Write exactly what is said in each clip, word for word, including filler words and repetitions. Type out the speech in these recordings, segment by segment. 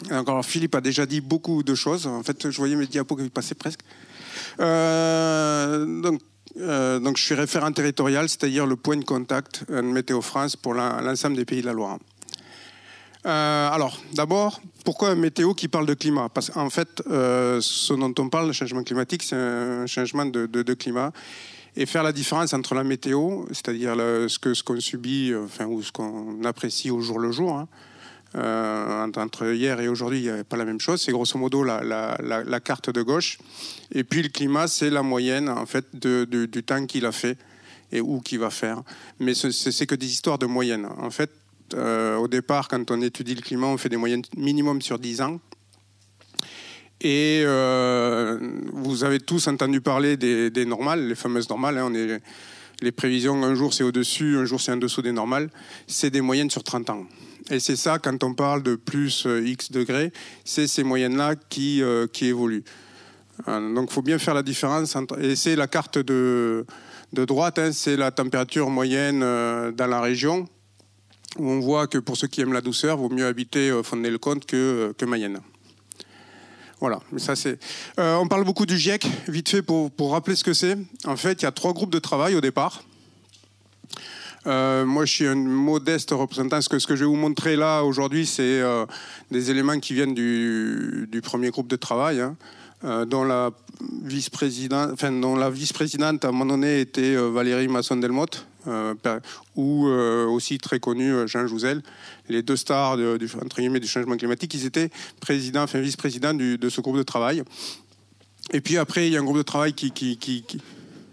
Alors, Philippe a déjà dit beaucoup de choses. En fait, je voyais mes diapos qui passaient presque. Euh, donc, euh, donc, je suis référent territorial, c'est-à-dire le point de contact de Météo France pour l'ensemble des pays de la Loire. Euh, alors, d'abord, pourquoi un météo qui parle de climat? Parce qu'en fait, euh, ce dont on parle, le changement climatique, c'est un changement de, de, de climat. Et faire la différence entre la météo, c'est-à-dire le, ce que ce qu'on subit, enfin, ou ce qu'on apprécie au jour le jour, hein, euh, entre hier et aujourd'hui, il n'y a pas la même chose. C'est grosso modo la, la, la, la carte de gauche. Et puis le climat, c'est la moyenne en fait de, de, du temps qu'il a fait et où qu'il va faire. Mais ce, c'est que des histoires de moyenne. En fait, euh, au départ, quand on étudie le climat, on fait des moyennes minimum sur dix ans. Et euh, vous avez tous entendu parler des, des normales, les fameuses normales. Hein, on est, les prévisions, un jour c'est au-dessus, un jour c'est en dessous des normales. C'est des moyennes sur trente ans. Et c'est ça, quand on parle de plus euh, X degrés, c'est ces moyennes-là qui, euh, qui évoluent. Euh, donc il faut bien faire la différence. Entre, et c'est la carte de, de droite, hein, c'est la température moyenne euh, dans la région, où on voit que pour ceux qui aiment la douceur, il vaut mieux habiter euh, Fontenay-le-Comte que, que Mayenne. Voilà, mais ça c'est. Euh, on parle beaucoup du GIEC, vite fait pour, pour rappeler ce que c'est. En fait, il y a trois groupes de travail au départ. Euh, moi, je suis un modeste représentant. Ce que, ce que je vais vous montrer là aujourd'hui, c'est euh, des éléments qui viennent du, du premier groupe de travail, hein, euh, dont la vice-présidente, enfin, dont la vice-présidente à un moment donné était euh, Valérie Masson-Delmotte, euh, ou euh, aussi très connu Jean Jouzel. Les deux stars de, du, entre guillemets, du changement climatique, ils étaient présidents, enfin vice-présidents du, de ce groupe de travail. Et puis après, il y a un groupe de travail qui... qui, qui, qui...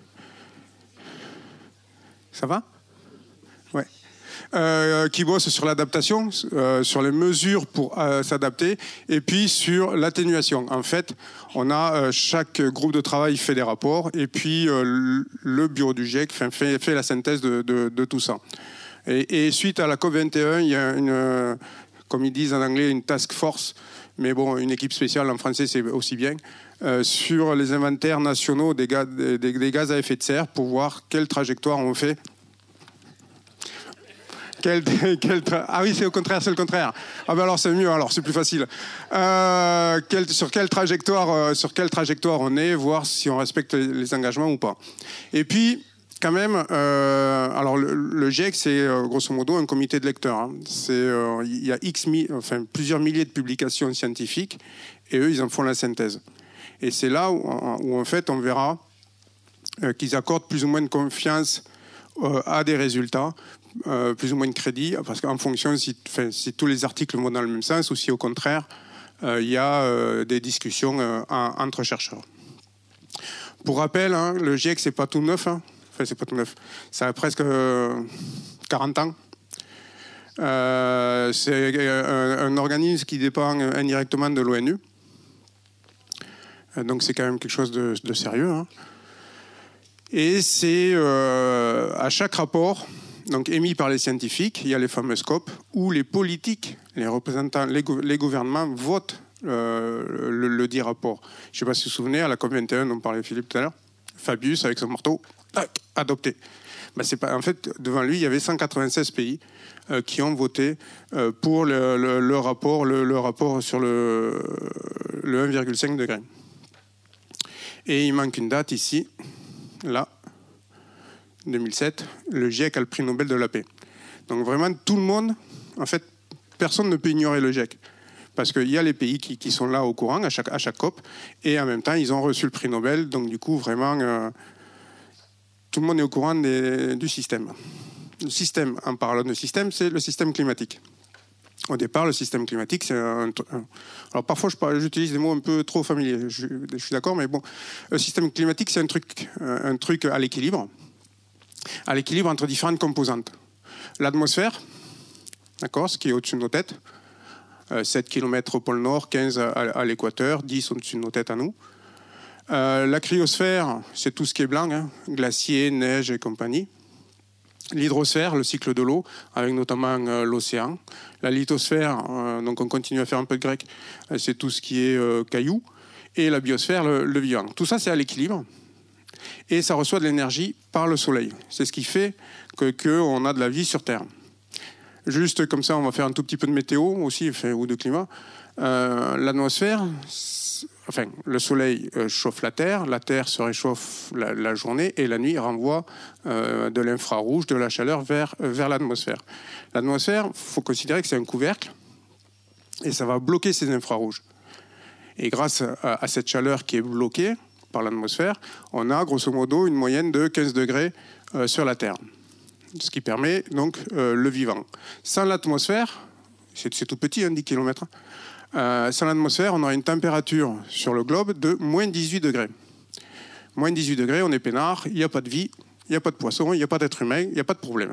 Ça va ? Ouais. Euh, qui bosse sur l'adaptation, euh, sur les mesures pour euh, s'adapter, et puis sur l'atténuation. En fait, on a euh, chaque groupe de travail fait des rapports, et puis euh, le bureau du GIEC fait, fait, fait la synthèse de, de, de tout ça. Et, et suite à la COP vingt et un, il y a une, euh, comme ils disent en anglais, une task force, mais bon, une équipe spéciale en français, c'est aussi bien, euh, sur les inventaires nationaux des gaz, des, des gaz à effet de serre pour voir quelle trajectoire on fait. Quel, quel tra... Ah oui, c'est au contraire, c'est le contraire. Ah ben alors c'est mieux, alors c'est plus facile. Euh, quel, sur, quelle trajectoire, euh, sur quelle trajectoire on est, voir si on respecte les, les engagements ou pas. Et puis, quand même, euh, alors le, le GIEC, c'est euh, grosso modo un comité de lecteurs. Hein. C'est, euh, il y a X, mi... enfin, plusieurs milliers de publications scientifiques, et eux, ils en font la synthèse. Et c'est là où, où en fait, on verra euh, qu'ils accordent plus ou moins de confiance euh, à des résultats, Euh, plus ou moins de crédit, parce qu'en fonction si, enfin, si tous les articles vont dans le même sens ou si au contraire il euh, y a euh, des discussions euh, entre chercheurs. Pour rappel, hein, le GIEC c'est pas tout neuf, hein. Enfin c'est pas tout neuf, ça a presque euh, quarante ans. Euh, c'est un, un organisme qui dépend indirectement de l'ONU, donc c'est quand même quelque chose de, de sérieux. Hein. Et c'est euh, à chaque rapport. Donc émis par les scientifiques, il y a les fameux scopes, où les politiques, les représentants, les, gou les gouvernements votent euh, le, le dit rapport. Je ne sais pas si vous vous souvenez, à la COP vingt et un, dont parlait Philippe tout à l'heure, Fabius, avec son marteau, tac, adopté. Ben, c'est pas, en fait, devant lui, il y avait cent quatre-vingt-seize pays euh, qui ont voté euh, pour le, le, le, rapport, le, le rapport sur le, le un virgule cinq degré. Et il manque une date ici, là, deux mille sept, le GIEC a le prix Nobel de la paix. Donc vraiment, tout le monde, en fait, personne ne peut ignorer le GIEC. Parce qu'il y a les pays qui, qui sont là au courant à chaque, à chaque COP, et en même temps, ils ont reçu le prix Nobel. Donc du coup, vraiment, euh, tout le monde est au courant des, du système. Le système, en parlant de système, c'est le système climatique. Au départ, le système climatique, c'est un, un... Alors parfois, j'utilise des mots un peu trop familiers, je, je suis d'accord, mais bon. Le système climatique, c'est un truc, un truc à l'équilibre. À l'équilibre entre différentes composantes. L'atmosphère, d'accord, ce qui est au-dessus de nos têtes, euh, sept kilomètres au pôle Nord, quinze à, à l'équateur, dix au-dessus de nos têtes à nous. Euh, la cryosphère, c'est tout ce qui est blanc, hein, glaciers, neige et compagnie. L'hydrosphère, le cycle de l'eau, avec notamment euh, l'océan. La lithosphère, euh, donc on continue à faire un peu de grec, euh, c'est tout ce qui est euh, cailloux. Et la biosphère, le, le vivant. Tout ça, c'est à l'équilibre. Et ça reçoit de l'énergie par le soleil. C'est ce qui fait que, que on a de la vie sur Terre. Juste comme ça, on va faire un tout petit peu de météo aussi, enfin, ou de climat. Euh, L'atmosphère, enfin, le soleil euh, chauffe la Terre, la Terre se réchauffe la, la journée et la nuit renvoie euh, de l'infrarouge, de la chaleur vers, euh, vers l'atmosphère. L'atmosphère, il faut considérer que c'est un couvercle et ça va bloquer ces infrarouges. Et grâce à, à cette chaleur qui est bloquée par l'atmosphère, on a grosso modo une moyenne de quinze degrés euh, sur la Terre. Ce qui permet donc euh, le vivant. Sans l'atmosphère, c'est tout petit, hein, dix kilomètres, euh, sans l'atmosphère, on aura une température sur le globe de moins dix-huit degrés. Moins dix-huit degrés, on est peinard, il n'y a pas de vie, il n'y a pas de poisson, il n'y a pas d'être humain, il n'y a pas de problème.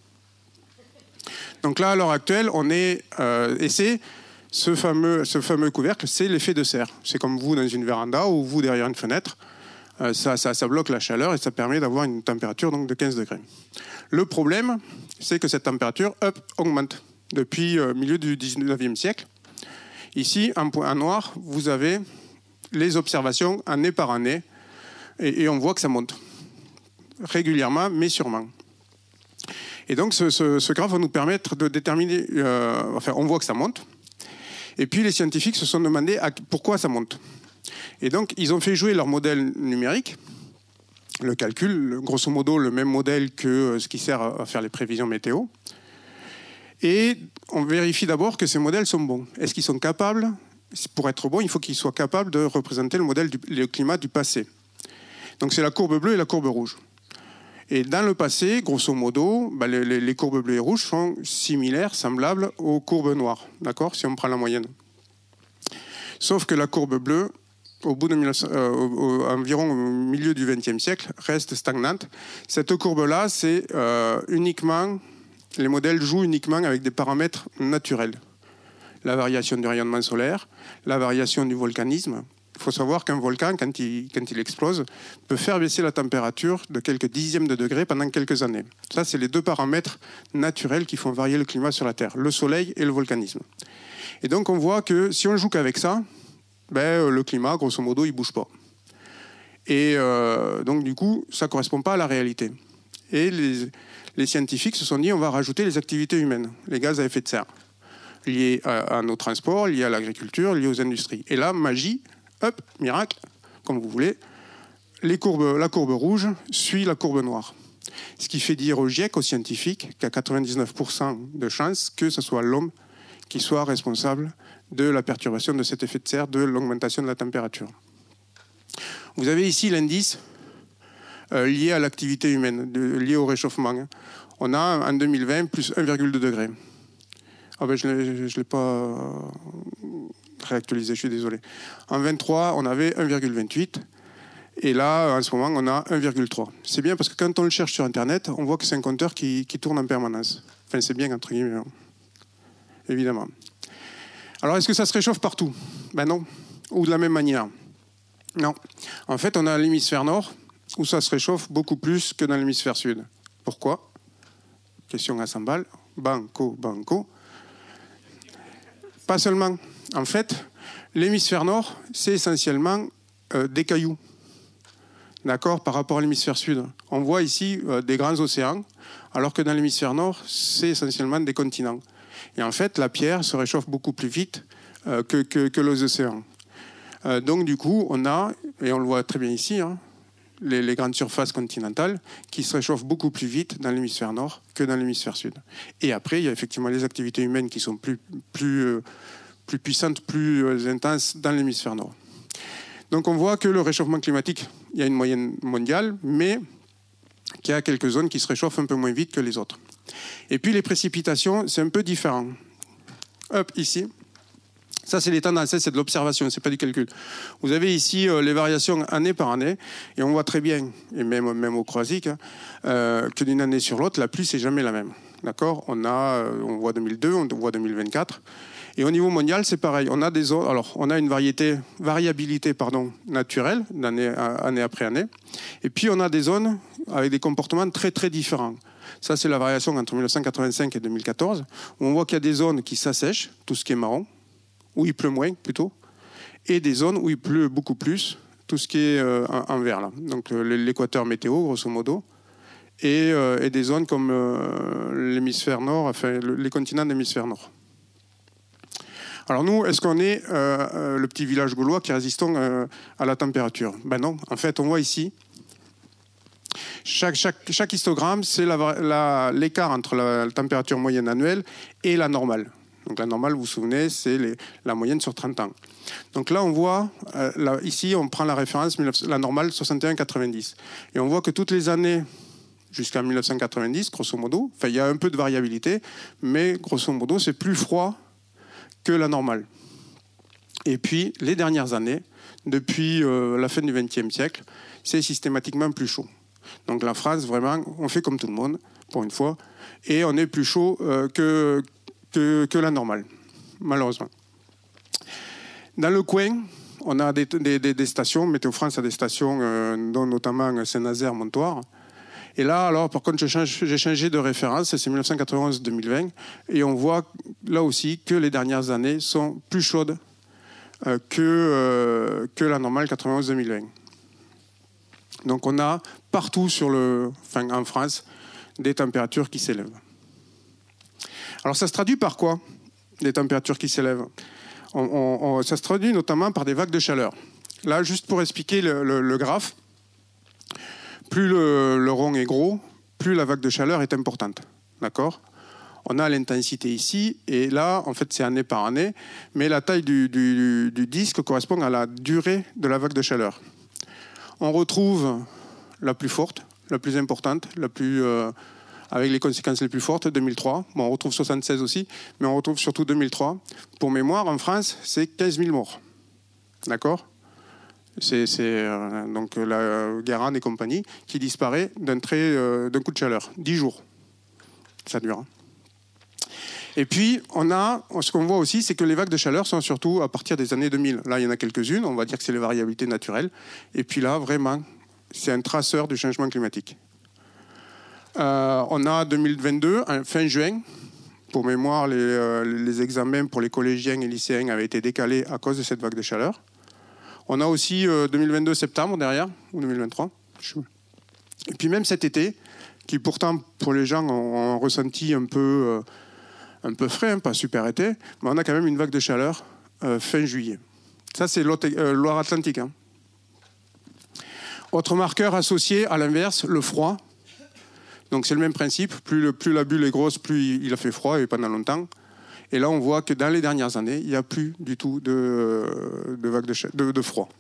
Donc là, à l'heure actuelle, on est... Euh, et c'est ce fameux, ce fameux couvercle, c'est l'effet de serre. C'est comme vous dans une véranda ou vous derrière une fenêtre. Euh, ça, ça, ça bloque la chaleur et ça permet d'avoir une température donc, de quinze degrés. Le problème, c'est que cette température hop, augmente depuis le euh, milieu du dix-neuvième siècle. Ici, en point en noir, vous avez les observations année par année et, et on voit que ça monte régulièrement, mais sûrement. Et donc, ce, ce, ce graphe va nous permettre de déterminer... Euh, enfin, on voit que ça monte. Et puis, les scientifiques se sont demandé à, pourquoi ça monte. Et donc, ils ont fait jouer leur modèle numérique, le calcul, grosso modo le même modèle que ce qui sert à faire les prévisions météo. Et on vérifie d'abord que ces modèles sont bons. Est-ce qu'ils sont capables, pour être bons, il faut qu'ils soient capables de représenter le modèle du le climat du passé. Donc c'est la courbe bleue et la courbe rouge. Et dans le passé, grosso modo, bah les, les courbes bleues et rouges sont similaires, semblables aux courbes noires, d'accord, si on prend la moyenne. Sauf que la courbe bleue, au bout de mille neuf cents, euh, au, au, environ au milieu du vingtième siècle, reste stagnante. Cette courbe-là, c'est euh, uniquement, les modèles jouent uniquement avec des paramètres naturels. La variation du rayonnement solaire, la variation du volcanisme. Il faut savoir qu'un volcan, quand il, quand il explose, peut faire baisser la température de quelques dixièmes de degrés pendant quelques années. Ça, c'est les deux paramètres naturels qui font varier le climat sur la Terre, le soleil et le volcanisme. Et donc, on voit que si on joue qu'avec ça, ben, le climat, grosso modo, il ne bouge pas. Et euh, donc, du coup, ça ne correspond pas à la réalité. Et les, les scientifiques se sont dit, on va rajouter les activités humaines, les gaz à effet de serre, liés à, à nos transports, liés à l'agriculture, liés aux industries. Et là, magie, hop, miracle, comme vous voulez, les courbes, la courbe rouge suit la courbe noire. Ce qui fait dire au GIEC, aux scientifiques, qu'il y a quatre-vingt-dix-neuf pour cent de chances que ce soit l'homme qui soit responsable de la perturbation de cet effet de serre, de l'augmentation de la température. Vous avez ici l'indice euh, lié à l'activité humaine, de, lié au réchauffement. On a en deux mille vingt plus un virgule deux degré. Ah ben, je ne l'ai pas réactualisé, je suis désolé. En vingt-trois, on avait un virgule vingt-huit. Et là, en ce moment, on a un virgule trois. C'est bien parce que quand on le cherche sur Internet, on voit que c'est un compteur qui, qui tourne en permanence. Enfin, c'est bien, entre guillemets, hein. Évidemment. Alors, est-ce que ça se réchauffe partout? Ben non. Ou de la même manière? Non. En fait, on a l'hémisphère nord, où ça se réchauffe beaucoup plus que dans l'hémisphère sud. Pourquoi? Question à cent balles. Banco, banco. Pas seulement. En fait, l'hémisphère nord, c'est essentiellement euh, des cailloux. D'accord, par rapport à l'hémisphère sud. On voit ici euh, des grands océans, alors que dans l'hémisphère nord, c'est essentiellement des continents. Et en fait, la pierre se réchauffe beaucoup plus vite euh, que, que, que les océans. Euh, donc du coup, on a, et on le voit très bien ici, hein, les, les grandes surfaces continentales qui se réchauffent beaucoup plus vite dans l'hémisphère nord que dans l'hémisphère sud. Et après, il y a effectivement les activités humaines qui sont plus, plus, euh, plus puissantes, plus euh, intenses dans l'hémisphère nord. Donc on voit que le réchauffement climatique, il y a une moyenne mondiale, mais qu'il y a quelques zones qui se réchauffent un peu moins vite que les autres. Et puis les précipitations, c'est un peu différent. Hop, ici. Ça, c'est les tendances, c'est de l'observation, c'est pas du calcul. Vous avez ici euh, les variations année par année, et on voit très bien, et même, même au Croisic, hein, euh, que d'une année sur l'autre, la pluie, c'est jamais la même. D'accord ? On a, euh, on voit deux mille deux, on voit deux mille vingt-quatre. Et au niveau mondial, c'est pareil. On a des zones, alors, on a une variété, variabilité pardon, naturelle, d'année, année après année. Et puis, on a des zones avec des comportements très, très différents. Ça, c'est la variation entre mille neuf cent quatre-vingt-cinq et deux mille quatorze, où on voit qu'il y a des zones qui s'assèchent, tout ce qui est marron, où il pleut moins, plutôt, et des zones où il pleut beaucoup plus, tout ce qui est euh, en vert, là. Donc, l'équateur météo, grosso modo, et, euh, et des zones comme euh, l'hémisphère nord, enfin le, les continents de l'hémisphère nord. Alors nous, est-ce qu'on est, euh, euh, le petit village gaulois qui résistons euh, à la température? Ben non, en fait on voit ici, chaque, chaque, chaque histogramme, c'est l'écart entre la, la température moyenne annuelle et la normale. Donc la normale, vous vous souvenez, c'est la moyenne sur trente ans. Donc là, on voit, euh, là, ici, on prend la référence, la normale soixante et un quatre-vingt-dix. Et on voit que toutes les années, jusqu'à mille neuf cent quatre-vingt-dix, grosso modo, enfin, il y a un peu de variabilité, mais grosso modo, c'est plus froid que la normale. Et puis, les dernières années, depuis euh, la fin du vingtième siècle, c'est systématiquement plus chaud. Donc la France, vraiment, on fait comme tout le monde, pour une fois, et on est plus chaud euh, que... Que, que la normale, malheureusement. Dans le coin, on a des, des, des stations, Météo France a des stations, euh, dont notamment Saint-Nazaire, Montoire. Et là, alors, par contre, j'ai changé de référence, c'est mille neuf cent quatre-vingt-onze deux mille vingt, et on voit là aussi que les dernières années sont plus chaudes euh, que, euh, que la normale quatre-vingt-onze deux mille vingt. Donc on a partout sur le, enfin, en France des températures qui s'élèvent. Alors ça se traduit par quoi, les températures qui s'élèvent? on, on, on, Ça se traduit notamment par des vagues de chaleur. Là, juste pour expliquer le, le, le graphe, plus le, le rond est gros, plus la vague de chaleur est importante. D'accord? On a l'intensité ici, et là, en fait, c'est année par année, mais la taille du, du, du disque correspond à la durée de la vague de chaleur. On retrouve la plus forte, la plus importante, la plus... Euh, avec les conséquences les plus fortes, deux mille trois. Bon, on retrouve soixante-seize aussi, mais on retrouve surtout deux mille trois. Pour mémoire, en France, c'est quinze mille morts. D'accord? C'est euh, donc la Guérande et compagnie qui disparaît d'un trait, euh, d'un coup de chaleur. dix jours. Ça dure. Hein. Et puis, on a, ce qu'on voit aussi, c'est que les vagues de chaleur sont surtout à partir des années deux mille. Là, il y en a quelques-unes, on va dire que c'est les variabilités naturelles. Et puis là, vraiment, c'est un traceur du changement climatique. Euh, on a deux mille vingt-deux, fin juin. Pour mémoire, les, euh, les examens pour les collégiens et lycéens avaient été décalés à cause de cette vague de chaleur. On a aussi euh, deux mille vingt-deux septembre derrière, ou deux mille vingt-trois. Et puis même cet été, qui pourtant pour les gens ont, ont ressenti un peu, euh, un peu frais, hein, pas super été, mais on a quand même une vague de chaleur euh, fin juillet. Ça, c'est euh, Loire-Atlantique. Hein. Autre marqueur associé à l'inverse, le froid. Donc c'est le même principe, plus, le, plus la bulle est grosse, plus il a fait froid et pendant longtemps. Et là on voit que dans les dernières années, il n'y a plus du tout de, de vagues de, de, de froid.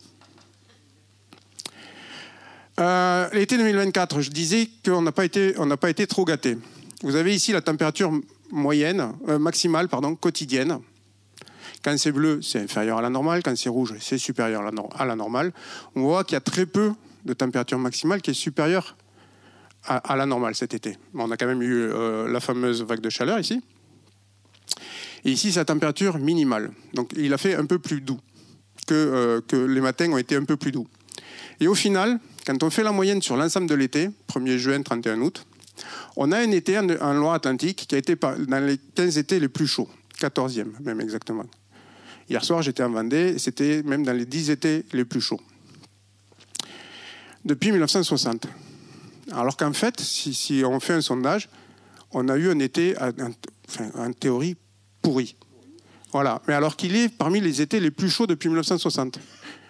Euh, L'été deux mille vingt-quatre, je disais qu'on n'a pas été, on n'a pas été trop gâtés. Vous avez ici la température moyenne, euh, maximale, pardon, quotidienne. Quand c'est bleu, c'est inférieur à la normale. Quand c'est rouge, c'est supérieur à la, à la normale. On voit qu'il y a très peu de température maximale qui est supérieure À, à la normale cet été. On a quand même eu euh, la fameuse vague de chaleur ici. Et ici, c'est la température minimale. Donc, il a fait un peu plus doux, que, euh, que les matins ont été un peu plus doux. Et au final, quand on fait la moyenne sur l'ensemble de l'été, premier juin, trente et un août, on a un été en, en Loire-Atlantique qui a été dans les quinze étés les plus chauds, quatorzième même exactement. Hier soir, j'étais en Vendée, et c'était même dans les dix étés les plus chauds. Depuis mille neuf cent soixante. Alors qu'en fait, si, si on fait un sondage, on a eu un été, en, enfin, en théorie, pourri. Voilà. Mais alors qu'il est parmi les étés les plus chauds depuis mille neuf cent soixante. D'accord ?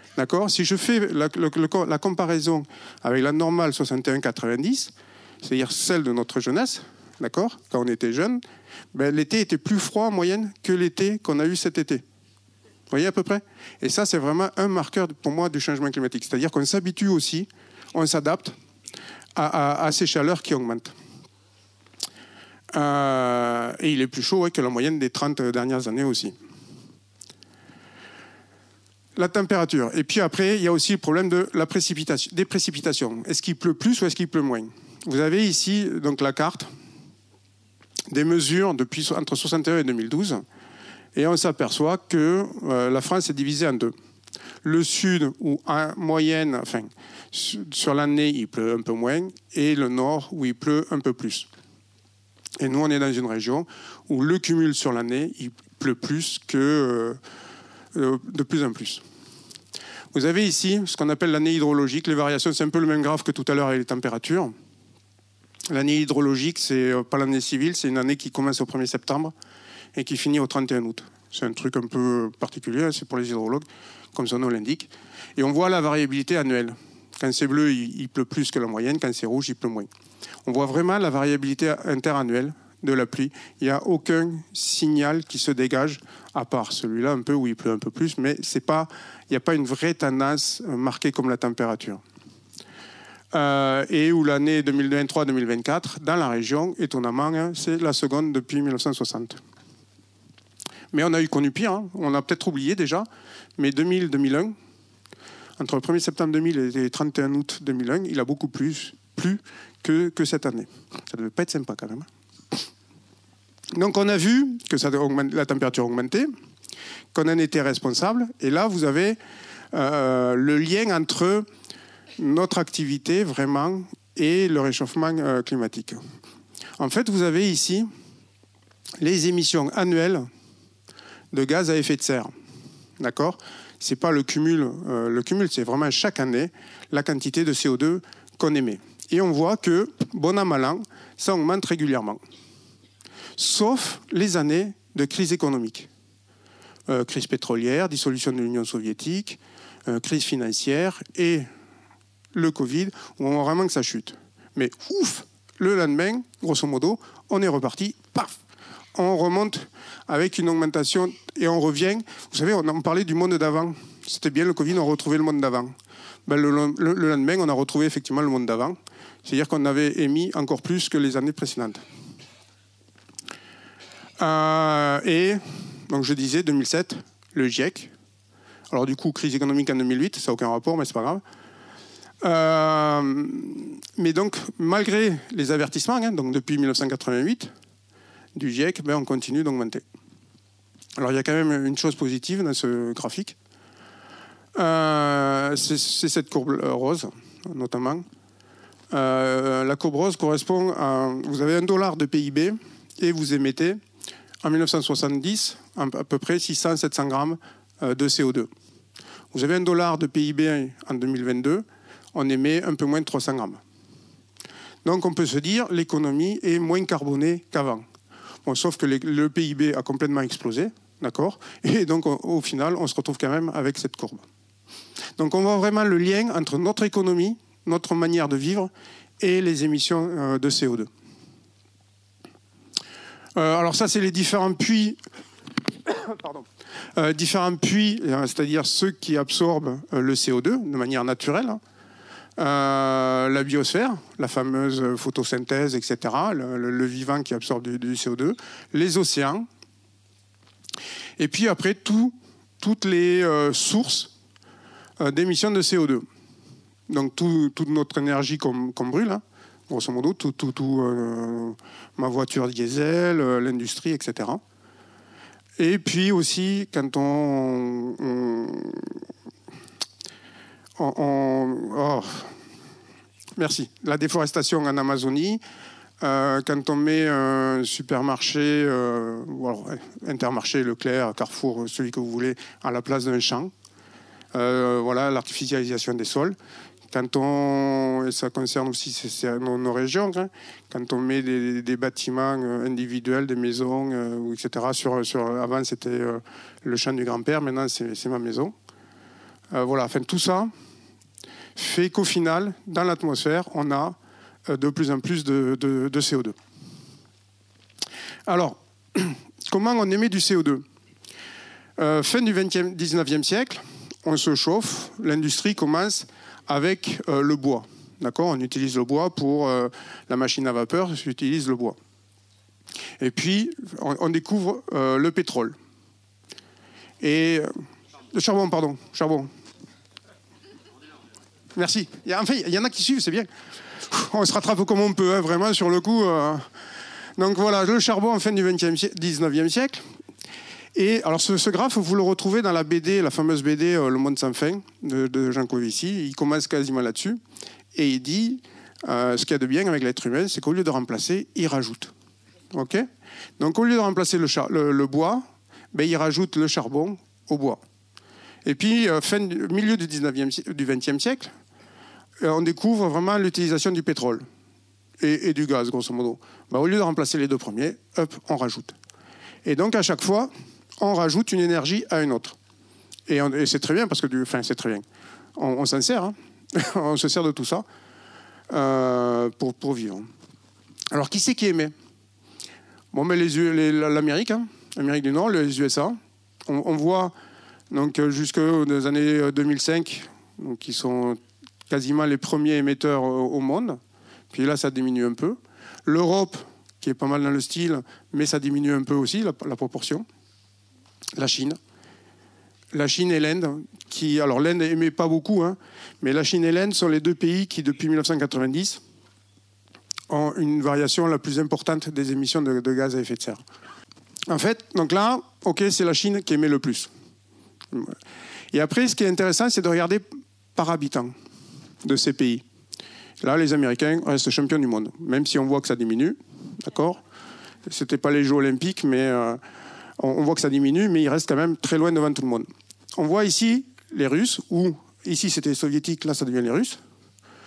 Si je fais la, le, le, la comparaison avec la normale soixante et un quatre-vingt-dix, c'est-à-dire celle de notre jeunesse, d'accord ? Quand on était jeune, ben, l'été était plus froid en moyenne que l'été qu'on a eu cet été. Vous voyez à peu près ? Et ça, c'est vraiment un marqueur pour moi du changement climatique. C'est-à-dire qu'on s'habitue aussi, on s'adapte À, à, à ces chaleurs qui augmentent. Euh, et il est plus chaud ouais, que la moyenne des trente dernières années aussi. La température. Et puis après, il y a aussi le problème de la précipitation, des précipitations. Est-ce qu'il pleut plus ou est-ce qu'il pleut moins? Vous avez ici donc, la carte des mesures depuis entre soixante et un et deux mille douze. Et on s'aperçoit que euh, la France est divisée en deux. Le sud, où en moyenne, enfin, sur l'année, il pleut un peu moins, et le nord, où il pleut un peu plus. Et nous, on est dans une région où le cumul sur l'année, il pleut plus que euh, de plus en plus. Vous avez ici ce qu'on appelle l'année hydrologique. Les variations, c'est un peu le même graphe que tout à l'heure avec les températures. L'année hydrologique, c'est pas l'année civile, c'est une année qui commence au premier septembre et qui finit au trente et un août. C'est un truc un peu particulier, c'est pour les hydrologues, comme son nom l'indique. Et on voit la variabilité annuelle. Quand c'est bleu, il, il pleut plus que la moyenne. Quand c'est rouge, il pleut moins. On voit vraiment la variabilité interannuelle de la pluie. Il n'y a aucun signal qui se dégage, à part celui-là un peu où il pleut un peu plus, mais c'est pas, il n'y a pas une vraie tendance marquée comme la température. Euh, et où l'année deux mille vingt-trois deux mille vingt-quatre, dans la région, étonnamment, hein, c'est la seconde depuis mille neuf cent soixante. Mais on a eu connu pire, hein. On a peut-être oublié déjà, mais deux mille deux mille un, entre le premier septembre deux mille et le trente et un août deux mille un, il a beaucoup plus plu que, que cette année. Ça ne devait pas être sympa quand même. Donc on a vu que ça, la température augmentait, qu'on en était responsable, et là vous avez euh, le lien entre notre activité vraiment et le réchauffement euh, climatique. En fait, vous avez ici les émissions annuelles de gaz à effet de serre. D'accord ? C'est pas le cumul, euh, le cumul, c'est vraiment chaque année la quantité de C O deux qu'on émet. Et on voit que, bon an mal an, ça augmente régulièrement. Sauf les années de crise économique. Euh, crise pétrolière, dissolution de l'Union soviétique, euh, crise financière et le Covid, où on voit vraiment que ça chute. Mais ouf, le lendemain, grosso modo, on est reparti, paf, on remonte avec une augmentation et on revient. Vous savez, on en parlait du monde d'avant. C'était bien le Covid, on retrouvait le monde d'avant. Ben, le, le, le lendemain, on a retrouvé effectivement le monde d'avant. C'est-à-dire qu'on avait émis encore plus que les années précédentes. Euh, et, donc je disais, deux mille sept, le GIEC. Alors du coup, crise économique en deux mille huit, ça n'a aucun rapport, mais c'est pas grave. Euh, mais donc, malgré les avertissements, hein, donc depuis mille neuf cent quatre-vingt-huit, du GIEC, ben, on continue d'augmenter. Alors il y a quand même une chose positive dans ce graphique. Euh, c'est, c'est cette courbe rose, notamment. Euh, la courbe rose correspond à... Vous avez un dollar de P I B et vous émettez, en mille neuf cent soixante-dix, à peu près six cents à sept cents grammes de C O deux. Vous avez un dollar de P I B en deux mille vingt-deux, on émet un peu moins de trois cents grammes. Donc on peut se dire l'économie est moins carbonée qu'avant. Bon, sauf que les, le P I B a complètement explosé, d'accord ? Et donc on, au final, on se retrouve quand même avec cette courbe. Donc on voit vraiment le lien entre notre économie, notre manière de vivre et les émissions euh, de C O deux. Euh, alors ça, c'est les différents puits, Pardon. Euh, différents puits, c'est-à-dire ceux qui absorbent euh, le C O deux de manière naturelle. Hein. Euh, la biosphère, la fameuse photosynthèse, et cetera, le, le, le vivant qui absorbe du, du C O deux, les océans, et puis après tout, toutes les euh, sources euh, d'émissions de C O deux. Donc tout, toute notre énergie qu'on, qu'on brûle, hein, grosso modo, tout, tout, tout euh, ma voiture diesel, euh, l'industrie, et cetera. Et puis aussi quand on, on On, on, oh, merci. La déforestation en Amazonie, euh, quand on met un supermarché, euh, ou alors, Intermarché, Leclerc, Carrefour, celui que vous voulez, à la place d'un champ, euh, voilà, l'artificialisation des sols. Quand on, et ça concerne aussi c'est, c'est nos, nos régions, hein, quand on met des, des bâtiments individuels, des maisons, euh, et cetera. Sur, sur, avant, c'était euh, le champ du grand-père, maintenant, c'est, c'est ma maison. Euh, voilà, enfin, tout ça fait qu'au final, dans l'atmosphère, on a de plus en plus de, de, de C O deux. Alors, comment on émet du C O deux ? euh, Fin du vingtième, dix-neuvième siècle, on se chauffe, l'industrie commence avec euh, le bois. D'accord ? On utilise le bois pour euh, la machine à vapeur, on utilise le bois. Et puis, on, on découvre euh, le pétrole. Et... Le charbon, pardon, charbon. Merci. Il y a, enfin, il y en a qui suivent, c'est bien. On se rattrape comme on peut, hein, vraiment, sur le coup. Euh... Donc voilà, le charbon en fin du vingtième, dix-neuvième siècle. Et alors ce, ce graphe, vous le retrouvez dans la B D, la fameuse B D euh, Le Monde sans fin de, de Jean Covici. Il commence quasiment là-dessus. Et il dit, euh, ce qu'il y a de bien avec l'être humain, c'est qu'au lieu de remplacer, il rajoute. OK ? Donc au lieu de remplacer le, char- le, le bois, ben, il rajoute le charbon au bois. Et puis, euh, fin du milieu du, dix-neuvième, du vingtième siècle, euh, on découvre vraiment l'utilisation du pétrole. et, et du gaz, grosso modo. Ben, au lieu de remplacer les deux premiers, hop, on rajoute. Et donc, à chaque fois, on rajoute une énergie à une autre. Et, on, et c'est très bien, parce que, du, enfin, c'est très bien. On, on s'en sert, hein. On se sert de tout ça euh, pour, pour vivre. Alors, qui c'est qui émet? Bon, mais les, les, l'Amérique, hein, l'Amérique du Nord, les U S A. On, on voit donc jusqu'aux années deux mille cinq, donc, qui sont quasiment les premiers émetteurs au, au monde. Puis là, ça diminue un peu. L'Europe, qui est pas mal dans le style, mais ça diminue un peu aussi, la, la proportion. La Chine. La Chine et l'Inde, qui, alors l'Inde n'émet pas beaucoup, hein, mais la Chine et l'Inde sont les deux pays qui, depuis mille neuf cent quatre-vingt-dix, ont une variation la plus importante des émissions de, de gaz à effet de serre. En fait, donc là, ok, c'est la Chine qui émet le plus. Et après, ce qui est intéressant, c'est de regarder par habitant de ces pays. Là, les Américains restent champions du monde, même si on voit que ça diminue, d'accord ? C'était pas les Jeux Olympiques, mais euh, on voit que ça diminue, mais ils restent quand même très loin devant tout le monde. On voit ici les Russes, ou ici c'était les Soviétiques, là ça devient les Russes. D'accord ?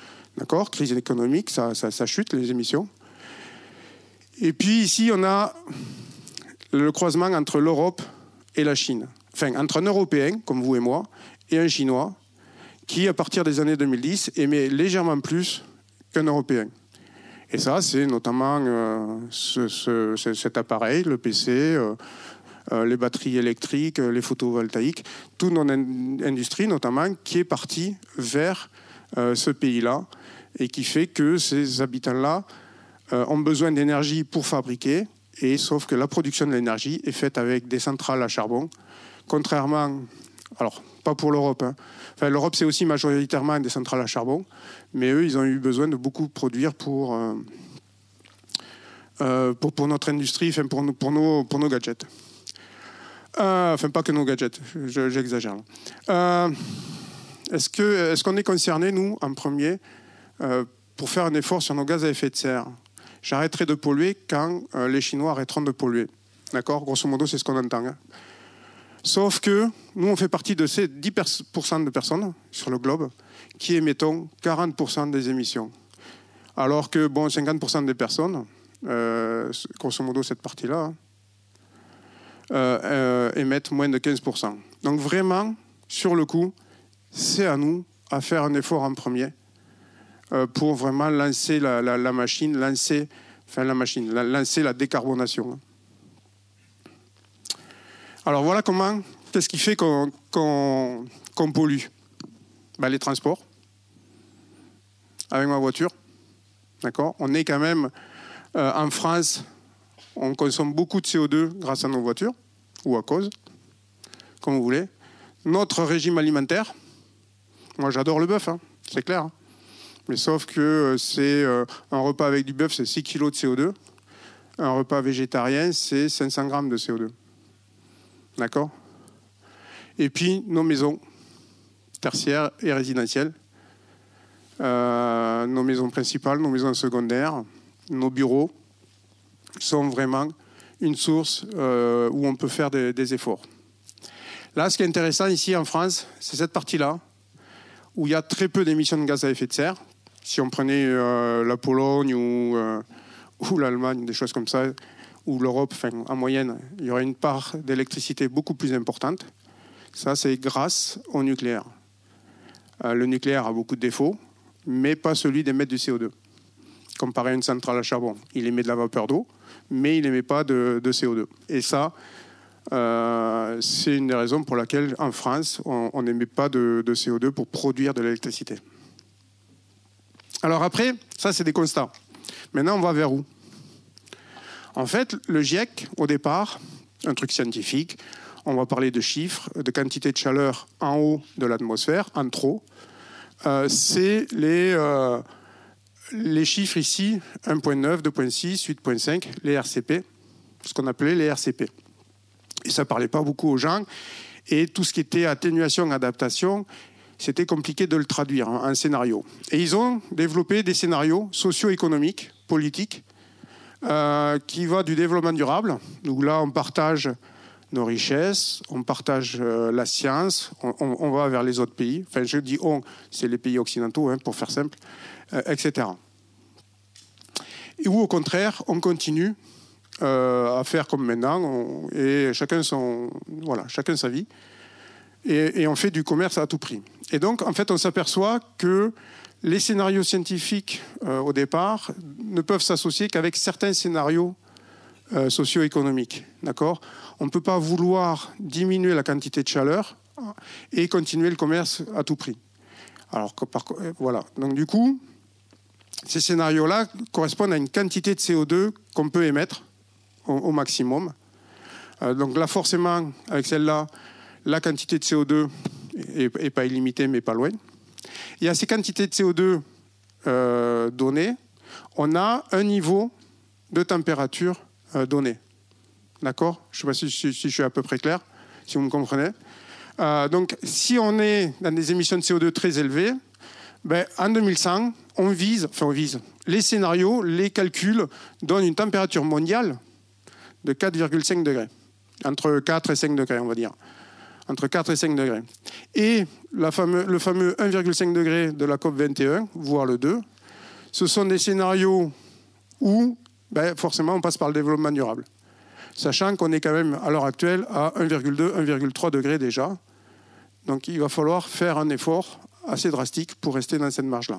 Crise économique, ça, ça, ça chute les émissions. Et puis ici, on a le croisement entre l'Europe et la Chine. Enfin, entre un Européen, comme vous et moi, et un Chinois, qui, à partir des années deux mille dix, émet légèrement plus qu'un Européen. Et ça, c'est notamment euh, ce, ce, cet appareil, le P C, euh, euh, les batteries électriques, les photovoltaïques, toute notre industrie, notamment, qui est partie vers euh, ce pays-là, et qui fait que ces habitants-là euh, ont besoin d'énergie pour fabriquer, et sauf que la production de l'énergie est faite avec des centrales à charbon, contrairement, alors pas pour l'Europe, hein. Enfin, l'Europe c'est aussi majoritairement des centrales à charbon, mais eux ils ont eu besoin de beaucoup produire pour, euh, euh, pour, pour notre industrie, enfin pour, pour, nos, pour nos gadgets. Euh, enfin pas que nos gadgets, je, j'exagère. Euh, est-ce, que, est-ce qu'on est concerné, nous, en premier, euh, pour faire un effort sur nos gaz à effet de serre? J'arrêterai de polluer quand euh, les Chinois arrêteront de polluer. D'accord ? Grosso modo, c'est ce qu'on entend. Hein. Sauf que nous, on fait partie de ces dix pour cent de personnes sur le globe qui émettons quarante pour cent des émissions. Alors que, bon, cinquante pour cent des personnes, euh, grosso modo cette partie-là, hein, euh, euh, émettent moins de quinze pour cent. Donc vraiment, sur le coup, c'est à nous à faire un effort en premier euh, pour vraiment lancer la, la, la machine, lancer, enfin la machine, la, lancer la décarbonation. Alors voilà comment, qu'est-ce qui fait qu'on, qu'on, qu'on pollue ? Ben, les transports, avec ma voiture, d'accord ? On est quand même, euh, en France, on consomme beaucoup de C O deux grâce à nos voitures, ou à cause, comme vous voulez. Notre régime alimentaire, moi j'adore le bœuf, hein, c'est clair, hein. Mais sauf que c'est euh, un repas avec du bœuf, c'est six kilos de C O deux. Un repas végétarien, c'est cinq cents grammes de C O deux. D'accord ? Et puis, nos maisons tertiaires et résidentielles, euh, nos maisons principales, nos maisons secondaires, nos bureaux sont vraiment une source euh, où on peut faire des, des efforts. Là, ce qui est intéressant ici en France, c'est cette partie-là, où il y a très peu d'émissions de gaz à effet de serre. Si on prenait euh, la Pologne ou, euh, ou l'Allemagne, des choses comme ça, ou l'Europe, enfin, en moyenne, il y aurait une part d'électricité beaucoup plus importante. Ça, c'est grâce au nucléaire. Euh, le nucléaire a beaucoup de défauts, mais pas celui d'émettre du C O deux. Comparé à une centrale à charbon, il émet de la vapeur d'eau, mais il n'émet pas de, de C O deux. Et ça, euh, c'est une des raisons pour laquelle, en France, on n'émet pas de, de C O deux pour produire de l'électricité. Alors après, ça, c'est des constats. Maintenant, on va vers où ? En fait, le GIEC, au départ, un truc scientifique, on va parler de chiffres, de quantité de chaleur en haut de l'atmosphère, en trop. Euh, c'est les, euh, les chiffres ici, un virgule neuf, deux virgule six, huit virgule cinq, les R C P, ce qu'on appelait les R C P. Et ça ne parlait pas beaucoup aux gens. Et tout ce qui était atténuation, adaptation, c'était compliqué de le traduire en, en scénario. Et ils ont développé des scénarios socio-économiques, politiques, Euh, qui va du développement durable, où là on partage nos richesses, on partage euh, la science, on, on, on va vers les autres pays, enfin je dis on, c'est les pays occidentaux, hein, pour faire simple, euh, et cetera. Et ou au contraire, on continue euh, à faire comme maintenant, on, et chacun, son, voilà, chacun sa vie, et, et on fait du commerce à tout prix. Et donc, en fait, on s'aperçoit que les scénarios scientifiques, euh, au départ, ne peuvent s'associer qu'avec certains scénarios euh, socio-économiques. D'accord ? On ne peut pas vouloir diminuer la quantité de chaleur et continuer le commerce à tout prix. Alors, par, voilà. Donc, du coup, ces scénarios-là correspondent à une quantité de C O deux qu'on peut émettre au, au maximum. Euh, donc là, forcément, avec celle-là, la quantité de C O deux n'est pas illimitée, mais pas loin. Et à ces quantités de C O deux euh, données, on a un niveau de température euh, donné. D'accord ? Je ne sais pas si, si, si je suis à peu près clair, si vous me comprenez. Euh, donc, si on est dans des émissions de C O deux très élevées, ben, en deux mille cent, on vise, enfin on vise, les scénarios, les calculs donnent une température mondiale de quatre virgule cinq degrés. Entre quatre et cinq degrés, on va dire. Entre quatre et cinq degrés. Et la fameux, le fameux un virgule cinq degré de la COP vingt et un, voire le deux, ce sont des scénarios où, ben, forcément, on passe par le développement durable. Sachant qu'on est quand même, à l'heure actuelle, à un virgule deux, un virgule trois degrés déjà. Donc, il va falloir faire un effort assez drastique pour rester dans cette marge-là.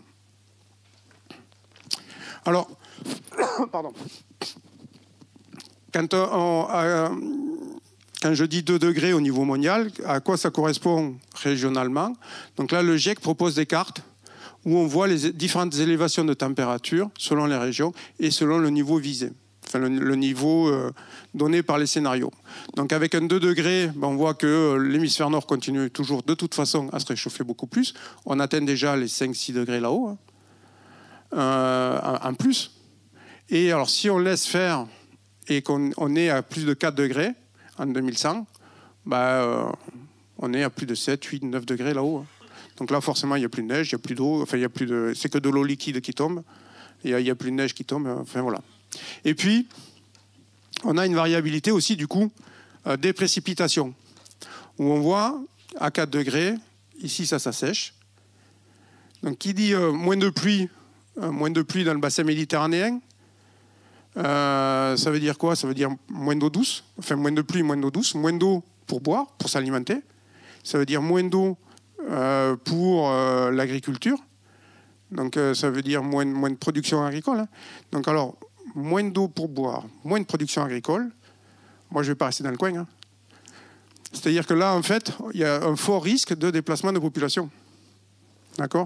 Alors, pardon. Quand, on, euh, quand je dis deux degrés au niveau mondial, à quoi ça correspond régionalement? Donc là, le GIEC propose des cartes où on voit les différentes élévations de température selon les régions et selon le niveau visé. Enfin, le, le niveau euh, donné par les scénarios. Donc avec un deux degrés, ben, on voit que euh, l'hémisphère nord continue toujours de toute façon à se réchauffer beaucoup plus. On atteint déjà les cinq six degrés là-haut, hein, euh, en plus. Et alors si on laisse faire et qu'on on est à plus de quatre degrés en deux mille cent, ben, euh, on est à plus de sept, huit, neuf degrés là-haut. Hein. Donc là, forcément, il n'y a plus de neige, il n'y a plus d'eau, enfin, il y a plus de, c'est que de l'eau liquide qui tombe. Il n'y a, a plus de neige qui tombe, enfin voilà. Et puis, on a une variabilité aussi, du coup, euh, des précipitations, où on voit, à quatre degrés, ici, ça s'assèche. Donc, qui dit euh, moins de pluie, euh, moins de pluie dans le bassin méditerranéen, euh, ça veut dire quoi? Ça veut dire moins d'eau douce, enfin, moins de pluie, moins d'eau douce, moins d'eau pour boire, pour s'alimenter. Ça veut dire moins d'eau euh, pour euh, l'agriculture. Donc, euh, ça veut dire moins, moins de production agricole. Hein. Donc, alors, moins d'eau pour boire, moins de production agricole. Moi, je ne vais pas rester dans le coin. Hein. C'est-à-dire que là, en fait, il y a un fort risque de déplacement de population. D'accord ?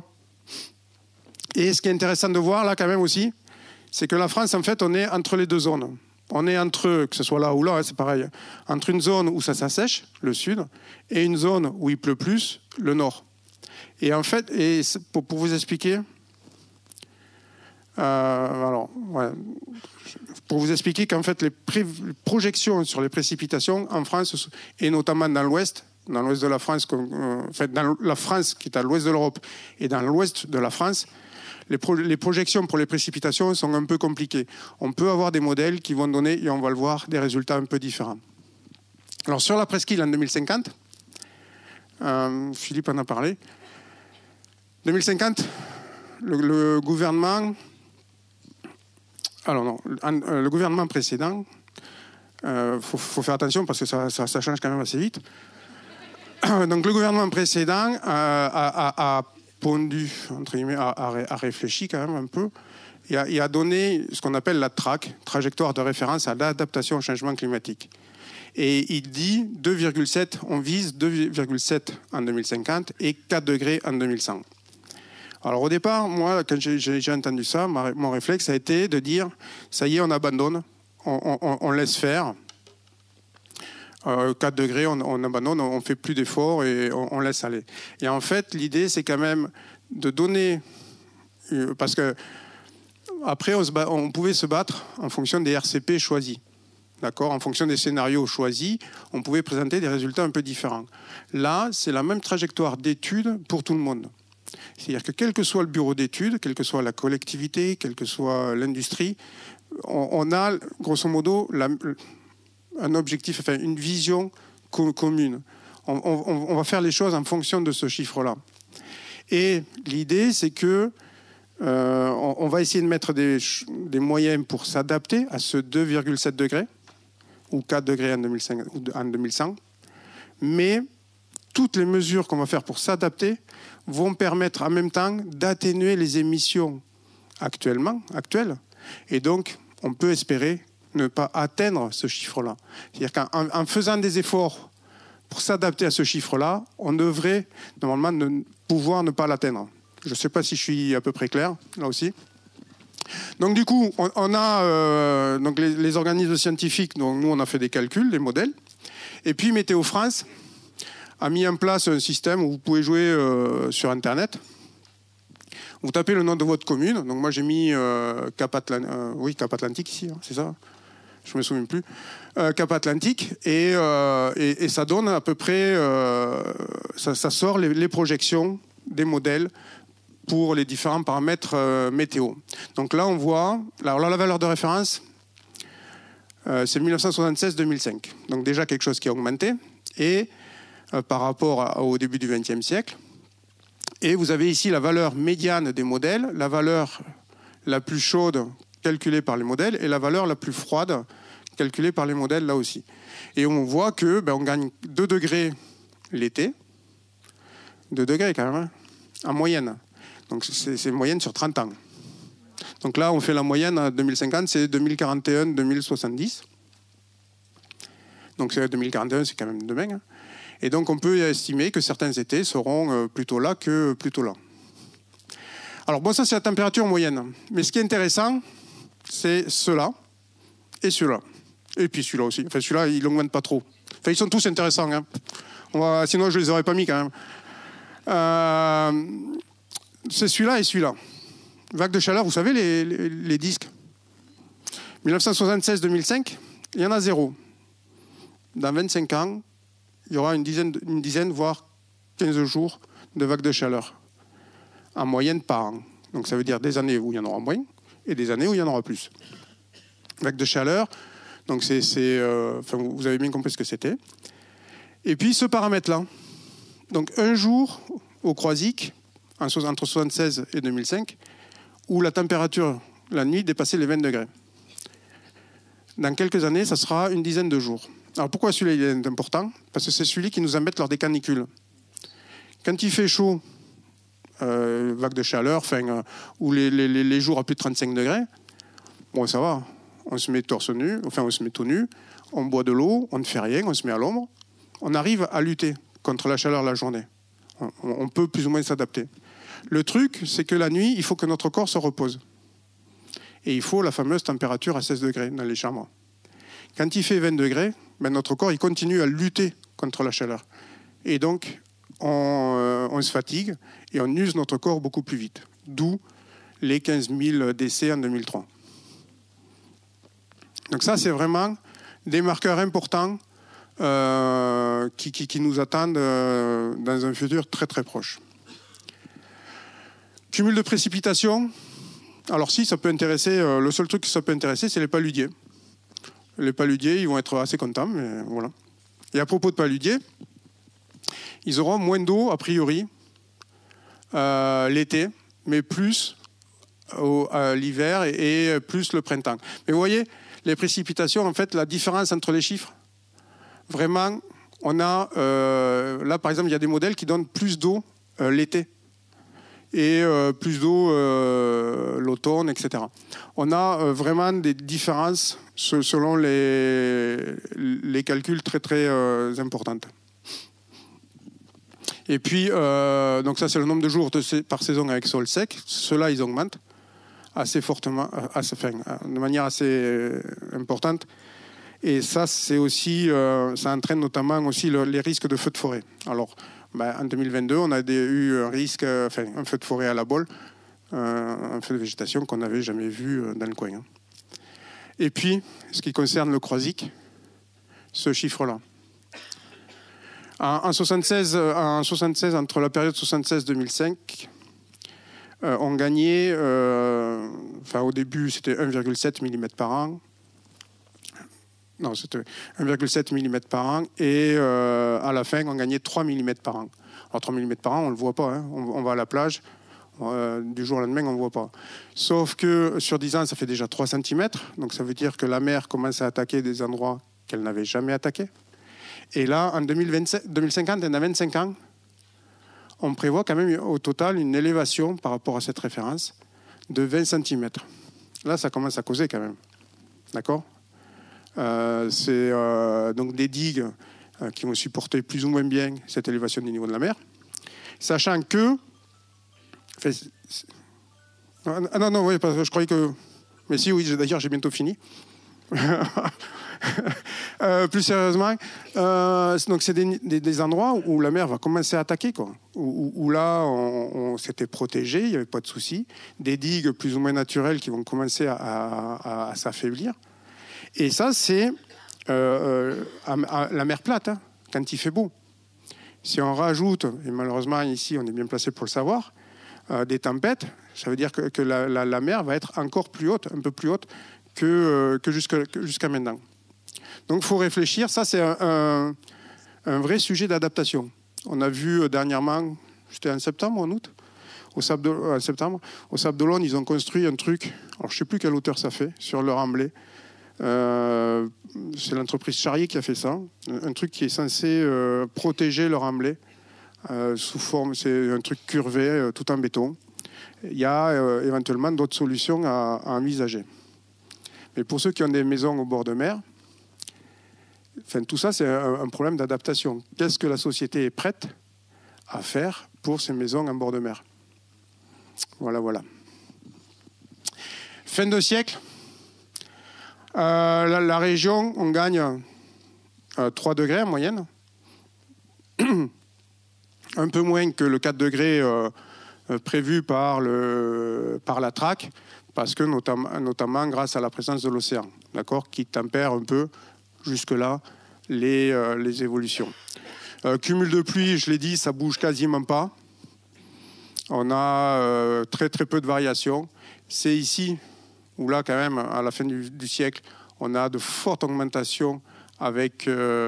Et ce qui est intéressant de voir, là, quand même aussi, c'est que la France, en fait, on est entre les deux zones. On est entre, que ce soit là ou là, hein, c'est pareil, entre une zone où ça s'assèche, le sud, et une zone où il pleut plus, le nord. Et en fait, et pour, pour vous expliquer... Euh, alors, ouais, pour vous expliquer qu'en fait, les, pré- les projections sur les précipitations en France, et notamment dans l'ouest, dans l'ouest de la France, euh, en fait, dans la France qui est à l'ouest de l'Europe et dans l'ouest de la France, les, pro- les projections pour les précipitations sont un peu compliquées. On peut avoir des modèles qui vont donner, et on va le voir, des résultats un peu différents. Alors, sur la presqu'île en deux mille cinquante, euh, Philippe en a parlé, deux mille cinquante, le, le gouvernement... Alors non, le gouvernement précédent, il euh, faut, faut faire attention parce que ça, ça, ça change quand même assez vite. Donc le gouvernement précédent euh, a, a, a pondu, entre guillemets, a, a réfléchi quand même un peu, et a, et a donné ce qu'on appelle la T R A C, trajectoire de référence à l'adaptation au changement climatique. Et il dit deux virgule sept, on vise deux virgule sept en deux mille cinquante et quatre degrés en deux mille cent. Alors au départ, moi, quand j'ai entendu ça, mon réflexe a été de dire, ça y est, on abandonne, on, on, on laisse faire. Euh, quatre degrés, on, on abandonne, on ne fait plus d'efforts et on, on laisse aller. Et en fait, l'idée, c'est quand même de donner... Parce que après, on, se bat, on pouvait se battre en fonction des R C P choisis. D'accord ? En fonction des scénarios choisis, on pouvait présenter des résultats un peu différents. Là, c'est la même trajectoire d'études pour tout le monde. C'est-à-dire que quel que soit le bureau d'études, quelle que soit la collectivité, quelle que soit l'industrie, on, on a grosso modo la, un objectif, enfin une vision co commune. On, on, on va faire les choses en fonction de ce chiffre-là. Et l'idée, c'est que Euh, on, on va essayer de mettre des, des moyens pour s'adapter à ce deux virgule sept degrés ou quatre degrés en deux mille cinq, ou en deux mille cent. Mais toutes les mesures qu'on va faire pour s'adapter vont permettre en même temps d'atténuer les émissions actuellement, actuelles. Et donc, on peut espérer ne pas atteindre ce chiffre-là. C'est-à-dire qu'en en faisant des efforts pour s'adapter à ce chiffre-là, on devrait normalement ne, pouvoir ne pas l'atteindre. Je ne sais pas si je suis à peu près clair, là aussi. Donc du coup, on, on a euh, donc les, les organismes scientifiques, donc nous on a fait des calculs, des modèles, et puis Météo France a mis en place un système où vous pouvez jouer euh, sur Internet. Vous tapez le nom de votre commune. Donc moi j'ai mis euh, Cap, Atlant euh, oui, Cap Atlantique ici, hein, c'est ça. Je me souviens plus. Euh, Cap Atlantique et, euh, et, et ça donne à peu près, euh, ça, ça sort les, les projections des modèles pour les différents paramètres euh, météo. Donc là on voit, alors là la valeur de référence, euh, c'est mille neuf cent soixante-seize deux mille cinq. Donc déjà quelque chose qui a augmenté et euh, par rapport à, au début du vingtième siècle. Et vous avez ici la valeur médiane des modèles, la valeur la plus chaude calculée par les modèles et la valeur la plus froide calculée par les modèles là aussi. Et on voit que ben, on gagne deux degrés l'été, deux degrés quand même, hein, en moyenne. Donc c'est une moyenne sur trente ans. Donc là, on fait la moyenne à deux mille cinquante, c'est deux mille quarante et un deux mille soixante-dix. Donc deux mille quarante et un, c'est quand même demain. Hein. Et donc, on peut estimer que certains étés seront plutôt là que plutôt là. Alors, bon, ça, c'est la température moyenne. Mais ce qui est intéressant, c'est cela et celui-là. Et puis celui-là aussi. Enfin, celui-là, il n'augmente pas trop. Enfin, ils sont tous intéressants. Hein. On va... Sinon, je ne les aurais pas mis quand même. Euh... C'est celui-là et celui-là. Vague de chaleur, vous savez, les, les, les disques. mille neuf cent soixante-seize deux mille cinq, il y en a zéro. Dans vingt-cinq ans, il y aura une dizaine, une dizaine, voire quinze jours de vagues de chaleur, en moyenne par an. Donc ça veut dire des années où il y en aura moins et des années où il y en aura plus. Vagues de chaleur, donc c'est, c'est, euh, enfin, vous avez bien compris ce que c'était. Et puis ce paramètre-là, donc un jour au Croisic, entre soixante-seize et deux mille cinq, où la température la nuit dépassait les vingt degrés. Dans quelques années, ça sera une dizaine de jours. Alors pourquoi celui-là est important? Parce que c'est celui qui nous embête lors des canicules. Quand il fait chaud, euh, vague de chaleur, enfin, euh, ou les, les, les jours à plus de trente-cinq degrés, bon, ça va. On se met torse nu, enfin on se met tout nu, on boit de l'eau, on ne fait rien, on se met à l'ombre. On arrive à lutter contre la chaleur la journée. On, on peut plus ou moins s'adapter. Le truc, c'est que la nuit, il faut que notre corps se repose. Et il faut la fameuse température à seize degrés dans les chambres. Quand il fait vingt degrés, ben notre corps il continue à lutter contre la chaleur. Et donc, on, euh, on se fatigue et on use notre corps beaucoup plus vite. D'où les quinze mille décès en deux mille trois. Donc ça, c'est vraiment des marqueurs importants euh, qui, qui, qui nous attendent euh, dans un futur très très proche. Cumul de précipitations. Alors si, ça peut intéresser, euh, le seul truc que ça peut intéresser, c'est les paludiers. Les paludiers, ils vont être assez contents, mais voilà. Et à propos de paludiers, ils auront moins d'eau, a priori, euh, l'été, mais plus au, à l'hiver et, et plus le printemps. Mais vous voyez, les précipitations, en fait, la différence entre les chiffres, vraiment, on a, euh, là par exemple, il y a des modèles qui donnent plus d'eau euh, l'été et euh, plus d'eau euh, l'automne, et cetera. On a euh, vraiment des différences selon les, les calculs très très euh, importantes. Et puis, euh, donc ça c'est le nombre de jours de, par saison avec sol sec. Ceux-là, ils augmentent assez fortement, assez, enfin, de manière assez importante. Et ça, c'est aussi, euh, ça entraîne notamment aussi le, les risques de feux de forêt. Alors, ben, en deux mille vingt-deux, on a des, eu un risque, enfin, un feu de forêt à la Baule, euh, un feu de végétation qu'on n'avait jamais vu dans le coin. Hein. Et puis, ce qui concerne le Croisic, ce chiffre-là. En, en, soixante-seize, en soixante-seize, entre la période soixante-seize deux mille cinq, euh, on gagnait, euh, enfin au début c'était un virgule sept millimètres par an. Non, c'était un virgule sept millimètres par an et euh, à la fin on gagnait trois millimètres par an. Alors trois millimètres par an, on ne le voit pas, hein. on, on va à la plage, Euh, du jour au lendemain, on ne voit pas. Sauf que sur dix ans, ça fait déjà trois centimètres. Donc ça veut dire que la mer commence à attaquer des endroits qu'elle n'avait jamais attaqués. Et là, en deux mille vingt-sept, deux mille cinquante, dans vingt-cinq ans, on prévoit quand même au total une élévation par rapport à cette référence de vingt centimètres. Là, ça commence à causer quand même. D'accord ? euh, C'est euh, donc des digues euh, qui vont supporter plus ou moins bien cette élévation du niveau de la mer. Sachant que... Enfin, ah non, non, oui, parce que je croyais que... Mais si, oui, d'ailleurs, j'ai bientôt fini. euh, plus sérieusement, euh, donc c'est des, des, des endroits où la mer va commencer à attaquer, quoi. Où, où là, on, on s'était protégé, il n'y avait pas de souci. Des digues plus ou moins naturelles qui vont commencer à, à, à s'affaiblir. Et ça, c'est euh, à, à la mer plate, hein, quand il fait beau. Si on rajoute, et malheureusement ici, on est bien placé pour le savoir, euh, des tempêtes, ça veut dire que, que la, la, la mer va être encore plus haute, un peu plus haute que, euh, que jusqu'à, que jusqu'à maintenant. Donc il faut réfléchir, ça c'est un, un, un vrai sujet d'adaptation. On a vu euh, dernièrement, c'était en septembre ou en août, au Sable de, euh, septembre, au Sable d'Olonne, ils ont construit un truc, alors je ne sais plus quelle hauteur ça fait, sur le remblai. Euh, c'est l'entreprise Charrier qui a fait ça, un, un truc qui est censé euh, protéger le remblai, euh, sous forme, c'est un truc curvé, euh, tout en béton. Il y a euh, éventuellement d'autres solutions à, à envisager. Mais pour ceux qui ont des maisons au bord de mer, enfin, tout ça, c'est un, un problème d'adaptation. Qu'est-ce que la société est prête à faire pour ces maisons en bord de mer ? Voilà, voilà. Fin de siècle, euh, la, la région, on gagne euh, trois degrés en moyenne. Un peu moins que le quatre degrés euh, prévu par, le, par la traque, parce que notamment, notamment grâce à la présence de l'océan, d'accord, qui tempère un peu jusque-là les, euh, les évolutions. Euh, cumul de pluie, je l'ai dit, ça bouge quasiment pas. On a euh, très très peu de variations. C'est ici où là, quand même, à la fin du, du siècle, on a de fortes augmentations avec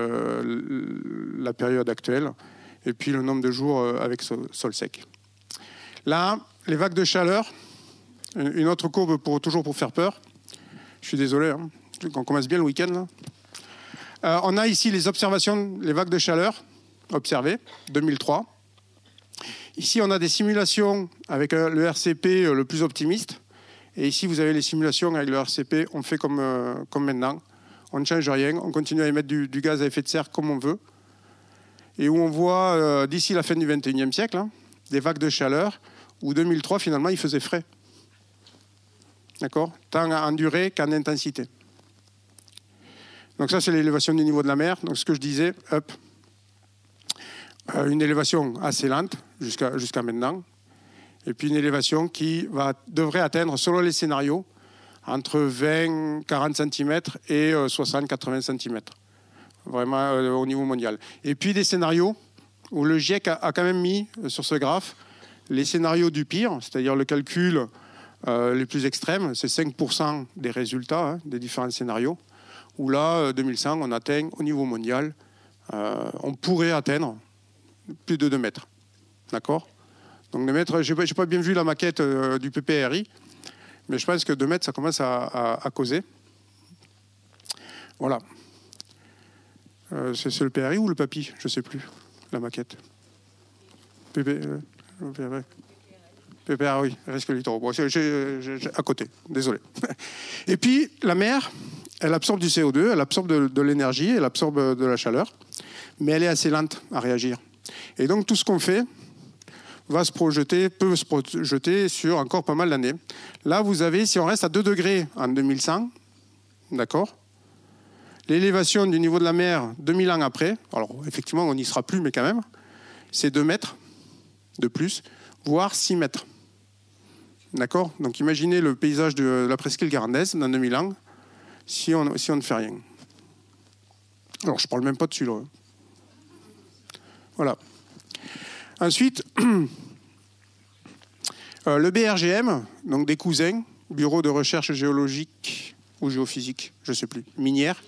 euh, la période actuelle, et puis le nombre de jours euh, avec sol, sol sec. Là, les vagues de chaleur, une autre courbe pour, toujours pour faire peur. Je suis désolé, hein, on commence bien le week-end là. Euh, on a ici les observations, les vagues de chaleur observées, deux mille trois. Ici, on a des simulations avec euh, le R C P euh, le plus optimiste. Et ici, vous avez les simulations avec le R C P, on fait comme, euh, comme maintenant. On ne change rien, on continue à émettre du, du gaz à effet de serre comme on veut. Et où on voit, euh, d'ici la fin du vingt et unième siècle, hein, des vagues de chaleur, où deux mille trois, finalement, il faisait frais. D'accord ? Tant en durée qu'en intensité. Donc ça, c'est l'élévation du niveau de la mer. Donc ce que je disais, hop, euh, une élévation assez lente jusqu'à jusqu'à maintenant. Et puis une élévation qui va, devrait atteindre, selon les scénarios, entre vingt à quarante centimètres et euh, soixante à quatre-vingts centimètres. Vraiment euh, au niveau mondial. Et puis des scénarios où le GIEC a, a quand même mis euh, sur ce graphe les scénarios du pire, c'est-à-dire le calcul euh, les plus extrêmes, c'est cinq pour cent des résultats hein, des différents scénarios, où là, deux mille cent, on atteint au niveau mondial, euh, on pourrait atteindre plus de deux mètres. D'accord ? Donc deux mètres, je n'ai pas bien vu la maquette euh, du P P R I, mais je pense que deux mètres, ça commence à, à, à causer. Voilà. Euh, c'est, c'est le P R I ou le papy ? Je ne sais plus, la maquette. P P, euh, P P R, oui, risque littoraux. Bon, j'ai, j'ai, j'ai, à côté, désolé. Et puis, la mer, elle absorbe du C O deux, elle absorbe de, de l'énergie, elle absorbe de la chaleur, mais elle est assez lente à réagir. Et donc, tout ce qu'on fait va se projeter, peut se projeter sur encore pas mal d'années. Là, vous avez, si on reste à deux degrés en deux mille cent, d'accord, l'élévation du niveau de la mer deux mille ans après, alors effectivement, on n'y sera plus, mais quand même, c'est deux mètres de plus, voire six mètres. D'accord ? Donc imaginez le paysage de la presqu'île garandaise dans deux mille ans, si on, si on ne fait rien. Alors, je ne parle même pas dessus, là. Voilà. Ensuite, euh, le B R G M, donc des cousins, Bureau de recherche géologique ou géophysique, je ne sais plus, minière.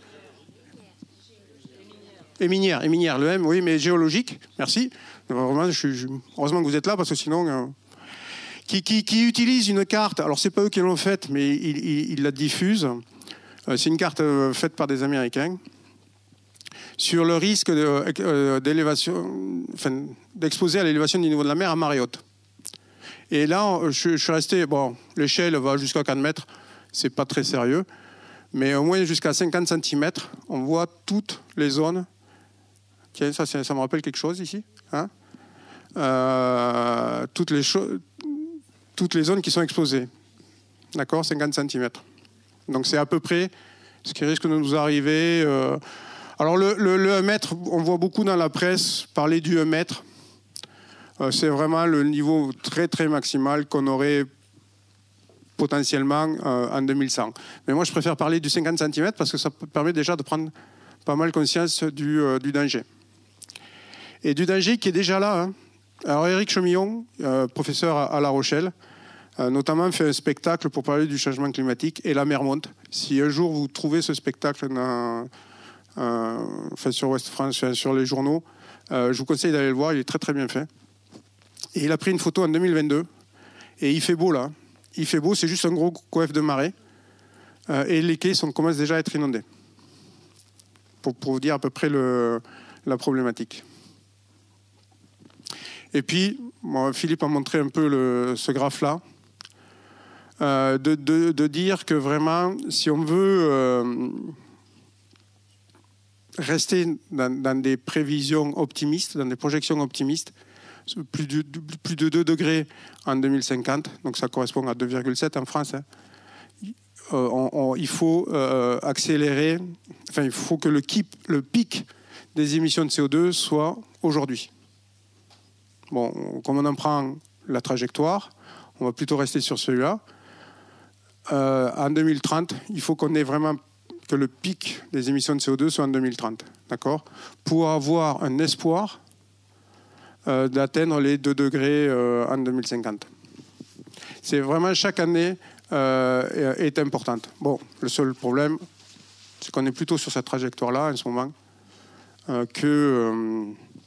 Et minière, et minière, le M, oui, mais géologique, merci. Vraiment, je, je, heureusement que vous êtes là, parce que sinon... Euh, qui, qui, qui utilisent une carte. Alors, c'est pas eux qui l'ont faite, mais ils, ils, ils la diffusent. Euh, c'est une carte euh, faite par des Américains sur le risque de, euh, d'élévation, enfin, d'exposer à l'élévation du niveau de la mer à marée haute. Et là, je, je suis resté. Bon, l'échelle va jusqu'à quatre mètres, c'est pas très sérieux, mais au moins jusqu'à cinquante centimètres, on voit toutes les zones. Tiens, ça, ça me rappelle quelque chose ici, hein, euh, toutes les choses, toutes les zones qui sont exposées. D'accord, cinquante centimètres. Donc c'est à peu près ce qui risque de nous arriver. Euh... Alors le, le, le un mètre, on voit beaucoup dans la presse parler du un mètre. Euh, c'est vraiment le niveau très très maximal qu'on aurait potentiellement euh, en deux mille cent. Mais moi je préfère parler du cinquante centimètres parce que ça permet déjà de prendre pas mal conscience du, euh, du danger. Et du danger qui est déjà là. Hein. Alors Éric Chemillon, euh, professeur à, à La Rochelle, Euh, notamment fait un spectacle pour parler du changement climatique et la mer monte. Si un jour vous trouvez ce spectacle dans, euh, enfin sur Ouest France, sur les journaux, euh, je vous conseille d'aller le voir, il est très très bien fait. Et il a pris une photo en deux mille vingt-deux et il fait beau là. Il fait beau, c'est juste un gros coef de marée euh, et les quais sont, commencent déjà à être inondés. Pour, pour vous dire à peu près le, la problématique. Et puis, bon, Philippe a montré un peu le, ce graphe-là. Euh, de, de, de dire que vraiment, si on veut euh, rester dans, dans des prévisions optimistes, dans des projections optimistes, plus de, plus de deux degrés en deux mille cinquante, donc ça correspond à deux virgule sept en France, hein, euh, on, on, il faut euh, accélérer, enfin il faut que le, keep, le pic des émissions de C O deux soit aujourd'hui. Bon, comme on en prend la trajectoire, on va plutôt rester sur celui-là. Euh, en deux mille trente, il faut qu'on ait vraiment que le pic des émissions de C O deux soit en deux mille trente, d'accord, pour avoir un espoir euh, d'atteindre les deux degrés euh, en deux mille cinquante. C'est vraiment chaque année euh, est importante. Bon, le seul problème, c'est qu'on est plutôt sur cette trajectoire-là en ce moment euh, que, euh,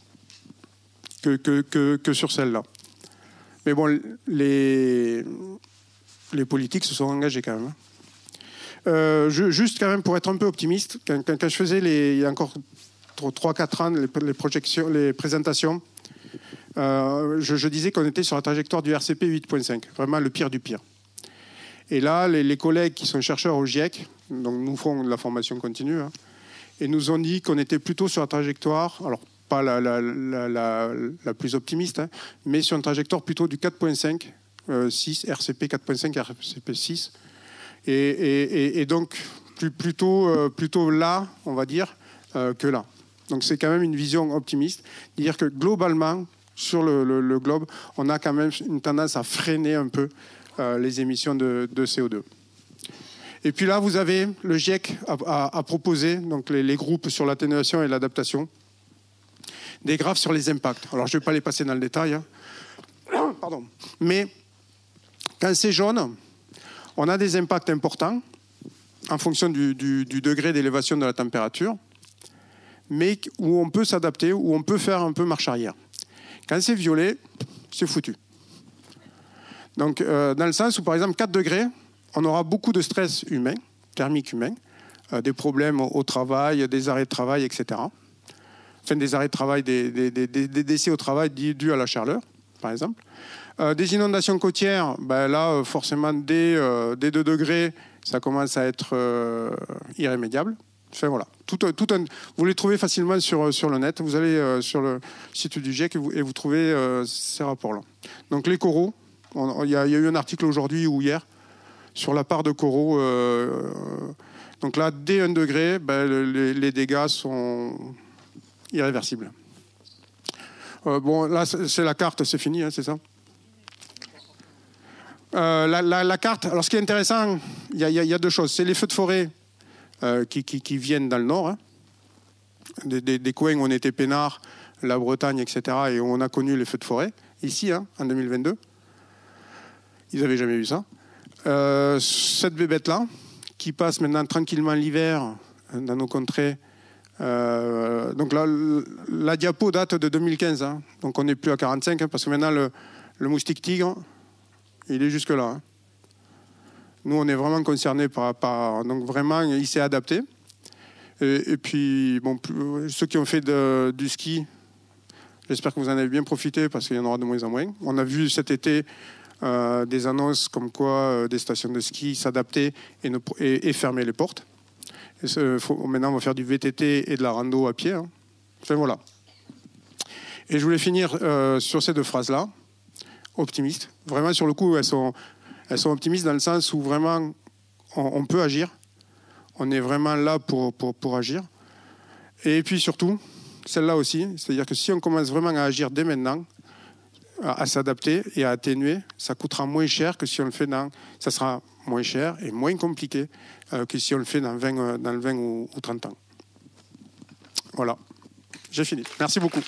que, que, que, que sur celle-là. Mais bon, les les politiques se sont engagés quand même. Euh, je, juste quand même pour être un peu optimiste, quand, quand, quand je faisais les, il y a encore trois quatre ans les, les, projections, les présentations, euh, je, je disais qu'on était sur la trajectoire du R C P huit point cinq, vraiment le pire du pire. Et là, les, les collègues qui sont chercheurs au GIEC, donc nous font de la formation continue, hein, et nous ont dit qu'on était plutôt sur la trajectoire, alors pas la, la, la, la, la plus optimiste, hein, mais sur une trajectoire plutôt du quatre point cinq, Euh, six, R C P quatre point cinq, R C P six. Et, et, et donc, plus, plutôt, euh, plutôt là, on va dire, euh, que là. Donc, c'est quand même une vision optimiste. Dire que globalement, sur le, le, le globe, on a quand même une tendance à freiner un peu euh, les émissions de, de C O deux. Et puis là, vous avez le GIEC à, à, à proposer, donc les, les groupes sur l'atténuation et l'adaptation, des graphes sur les impacts. Alors, je ne vais pas les passer dans le détail, hein. Pardon. Mais quand c'est jaune, on a des impacts importants en fonction du, du, du degré d'élévation de la température, mais où on peut s'adapter, où on peut faire un peu marche arrière. Quand c'est violet, c'est foutu. Donc, euh, dans le sens où, par exemple, quatre degrés, on aura beaucoup de stress humain, thermique humain, euh, des problèmes au, au travail, des arrêts de travail, et cetera. Enfin, des arrêts de travail, des, des, des, des décès au travail dus à la chaleur, par exemple. Euh, des inondations côtières, ben là, forcément, dès, euh, dès deux degrés, ça commence à être euh, irrémédiable. Enfin, voilà. Tout, tout un, vous les trouvez facilement sur, sur le net. Vous allez euh, sur le site du GIEC et vous, et vous trouvez euh, ces rapports-là. Donc, les coraux, il y, y a eu un article aujourd'hui ou hier sur la part de coraux. Euh, donc là, dès un degré, ben, les, les dégâts sont irréversibles. Euh, bon, là, c'est la carte, c'est fini, hein, c'est ça. Euh, la, la, la carte, alors ce qui est intéressant, il y, y, y a deux choses. C'est les feux de forêt euh, qui, qui, qui viennent dans le nord, hein. des, des, des coins où on était peinards, la Bretagne, et cetera, et où on a connu les feux de forêt, ici, hein, en deux mille vingt-deux. Ils n'avaient jamais vu ça. Euh, cette bébête-là, qui passe maintenant tranquillement l'hiver dans nos contrées. Euh, donc là, la diapo date de deux mille quinze, hein, donc on n'est plus à quarante-cinq, hein, parce que maintenant le, le moustique tigre, Il est jusque-là. Hein. Nous, on est vraiment concernés par, par... Donc, vraiment, il s'est adapté. Et, et puis, bon, ceux qui ont fait de, du ski, j'espère que vous en avez bien profité parce qu'il y en aura de moins en moins. On a vu cet été euh, des annonces comme quoi euh, des stations de ski s'adaptaient et, ne, et, et fermaient les portes. Et faut, maintenant, on va faire du V T T et de la rando à pied. Hein. Enfin, voilà. Et je voulais finir euh, sur ces deux phrases-là. Optimistes. Vraiment, sur le coup, elles sont... Elles sont optimistes dans le sens où vraiment on, on peut agir. On est vraiment là pour, pour, pour agir. Et puis surtout, celle-là aussi, c'est-à-dire que si on commence vraiment à agir dès maintenant, à, à s'adapter et à atténuer, ça coûtera moins cher que si on le fait dans... Ça sera moins cher et moins compliqué euh, que si on le fait dans vingt, euh, dans le vingt ou, ou trente ans. Voilà. J'ai fini. Merci beaucoup.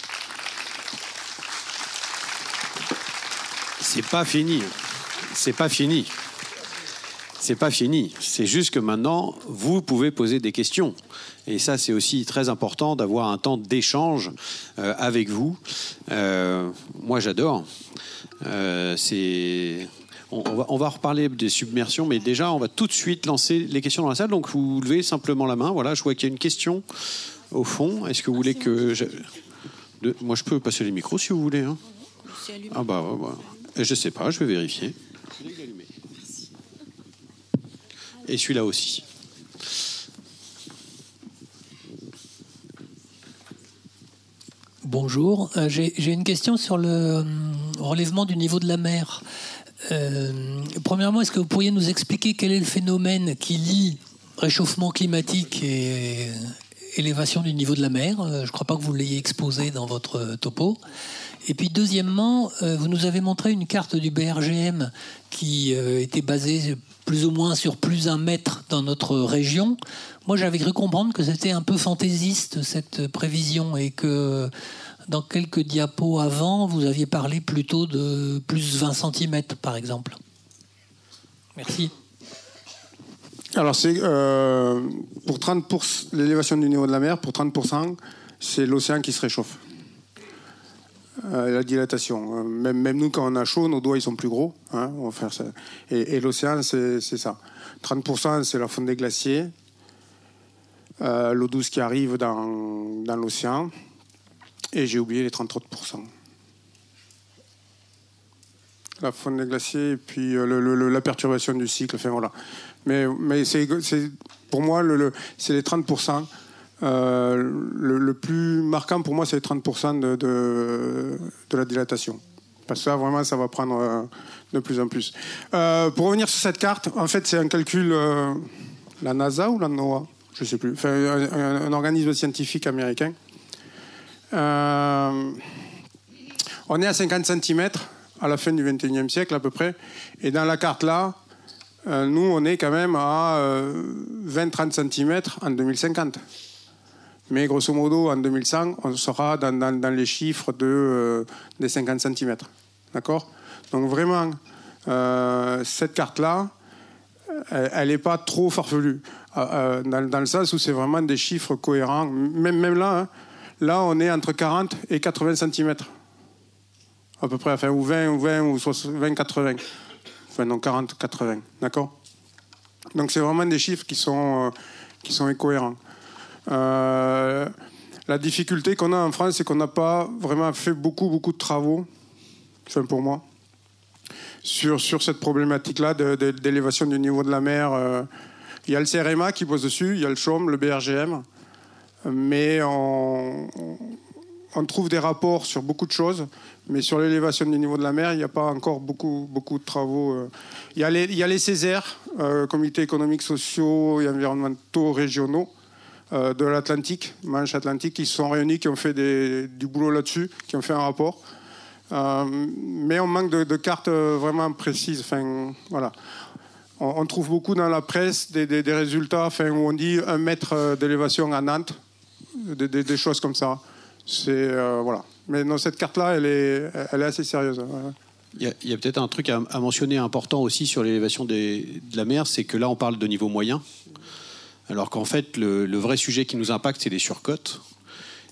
C'est pas fini. C'est pas fini. C'est pas fini. C'est juste que maintenant, vous pouvez poser des questions. Et ça, c'est aussi très important d'avoir un temps d'échange euh, avec vous. Euh, moi, j'adore. Euh, c'est... On, on, va, on va reparler des submersions, mais déjà, on va tout de suite lancer les questions dans la salle. Donc, vous levez simplement la main. Voilà, je vois qu'il y a une question au fond. Est-ce que vous voulez que... Je... De... Moi, je peux passer les micros si vous voulez. Hein. Ah bah, bah, bah. Je sais pas, je vais vérifier. Et celui-là aussi. Bonjour, euh, j'ai, j'ai une question sur le euh, relèvement du niveau de la mer. Euh, premièrement, est-ce que vous pourriez nous expliquer quel est le phénomène qui lie réchauffement climatique et élévation du niveau de la mer? Je ne crois pas que vous l'ayez exposé dans votre topo. Et puis deuxièmement, euh, vous nous avez montré une carte du B R G M qui euh, était basée plus ou moins sur plus d'un mètre dans notre région. Moi, j'avais cru comprendre que c'était un peu fantaisiste, cette prévision, et que dans quelques diapos avant, vous aviez parlé plutôt de plus vingt centimètres, par exemple. Merci. Alors, c'est euh, pour trente pour cent, l'élévation du niveau de la mer, pour trente pour cent, c'est l'océan qui se réchauffe. Euh, la dilatation. Même, même nous, quand on a chaud, nos doigts ils sont plus gros. Hein, on va faire ça. Et, et l'océan, c'est, c'est ça. trente pour cent, c'est la fonte des glaciers, euh, l'eau douce qui arrive dans, dans l'océan. Et j'ai oublié les trente-trois pour cent. La fonte des glaciers et puis euh, le, le, la perturbation du cycle. Enfin, voilà. Mais, mais c'est, c'est, pour moi, le, le, c'est les trente pour cent. Euh, le, le plus marquant pour moi, c'est les trente pour cent de, de, de la dilatation. Parce que là, vraiment, ça va prendre euh, de plus en plus. Euh, pour revenir sur cette carte, en fait, c'est un calcul, euh, la NASA ou la NOAA, je ne sais plus, enfin, un, un, un organisme scientifique américain. Euh, on est à cinquante centimètres à la fin du vingt et unième siècle à peu près. Et dans la carte là, euh, nous, on est quand même à euh, vingt à trente centimètres en deux mille cinquante. Mais grosso modo, en deux mille cent, on sera dans, dans, dans les chiffres de, euh, des cinquante centimètres. D'accord ? Donc vraiment, euh, cette carte-là, elle n'est pas trop farfelue. Euh, dans, dans le sens où c'est vraiment des chiffres cohérents. Même, même là, hein, là, on est entre quarante et quatre-vingts centimètres. À peu près, enfin, ou vingt, ou vingt, ou vingt, quatre-vingts. Enfin, non, quarante, quatre-vingts. D'accord ? Donc c'est vraiment des chiffres qui sont, euh, qui sont incohérents. Euh, la difficulté qu'on a en France, c'est qu'on n'a pas vraiment fait beaucoup, beaucoup de travaux, enfin pour moi, sur, sur cette problématique-là de, de, d'élévation du niveau de la mer. Euh, il y a le C R M A qui pose dessus, il y a le C H O M, le B R G M, mais on, on trouve des rapports sur beaucoup de choses, mais sur l'élévation du niveau de la mer, il n'y a pas encore beaucoup, beaucoup de travaux. Il y a les, il y a les Césaires, euh, comités économiques, sociaux et environnementaux régionaux, Euh, de l'Atlantique, Manche Atlantique, qui se sont réunis, qui ont fait des, du boulot là-dessus, qui ont fait un rapport. Euh, mais on manque de, de cartes vraiment précises. Enfin, voilà. On, on trouve beaucoup dans la presse des, des, des résultats enfin, où on dit un mètre d'élévation à Nantes, des, des, des choses comme ça. C'est, euh, voilà. Mais non, cette carte-là, elle est, elle est assez sérieuse. Voilà. Il y, a, il y a peut-être un truc à, à mentionner important aussi sur l'élévation des, de la mer, c'est que là, on parle de niveau moyen. Alors qu'en fait, le, le vrai sujet qui nous impacte, c'est les surcotes.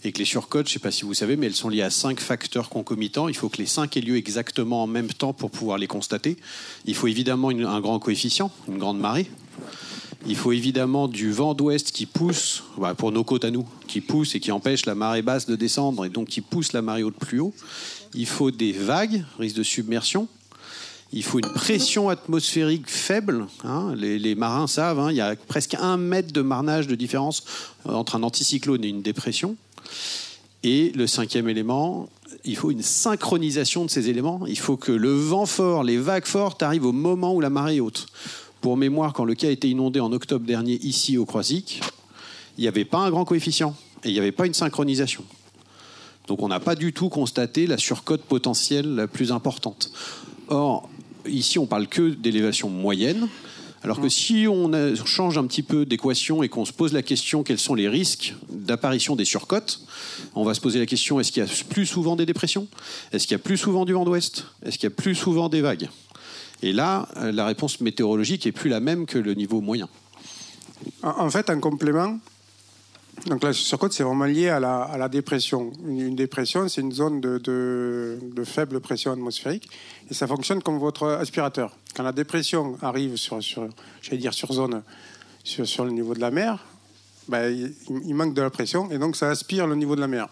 et que les surcotes, je ne sais pas si vous savez, mais elles sont liées à cinq facteurs concomitants. Il faut que les cinq aient lieu exactement en même temps pour pouvoir les constater. Il faut évidemment une, un grand coefficient, une grande marée. Il faut évidemment du vent d'ouest qui pousse, bah pour nos côtes à nous, qui pousse et qui empêche la marée basse de descendre et donc qui pousse la marée haute plus haut. Il faut des vagues, risque de submersion. Il faut une pression atmosphérique faible. Hein. Les, les marins savent, hein, il y a presque un mètre de marnage de différence entre un anticyclone et une dépression. Et le cinquième élément, il faut une synchronisation de ces éléments. Il faut que le vent fort, les vagues fortes arrivent au moment où la marée est haute. Pour mémoire, quand le quai a été inondé en octobre dernier ici au Croisic, il n'y avait pas un grand coefficient et il n'y avait pas une synchronisation. Donc on n'a pas du tout constaté la surcote potentielle la plus importante. Or, ici, on parle que d'élévation moyenne, alors que si on a, change un petit peu d'équation et qu'on se pose la question quels sont les risques d'apparition des surcotes, on va se poser la question est-ce qu'il y a plus souvent des dépressions? Est-ce qu'il y a plus souvent du vent d'ouest? Est-ce qu'il y a plus souvent des vagues? Et là, la réponse météorologique est plus la même que le niveau moyen. En fait, en complément, donc la surcote, c'est vraiment lié à la, à la dépression. Une, une dépression, c'est une zone de, de, de faible pression atmosphérique et ça fonctionne comme votre aspirateur. Quand la dépression arrive sur, sur, j'allais dire sur zone, sur, sur le niveau de la mer, ben, il, il manque de la pression et donc ça aspire le niveau de la mer.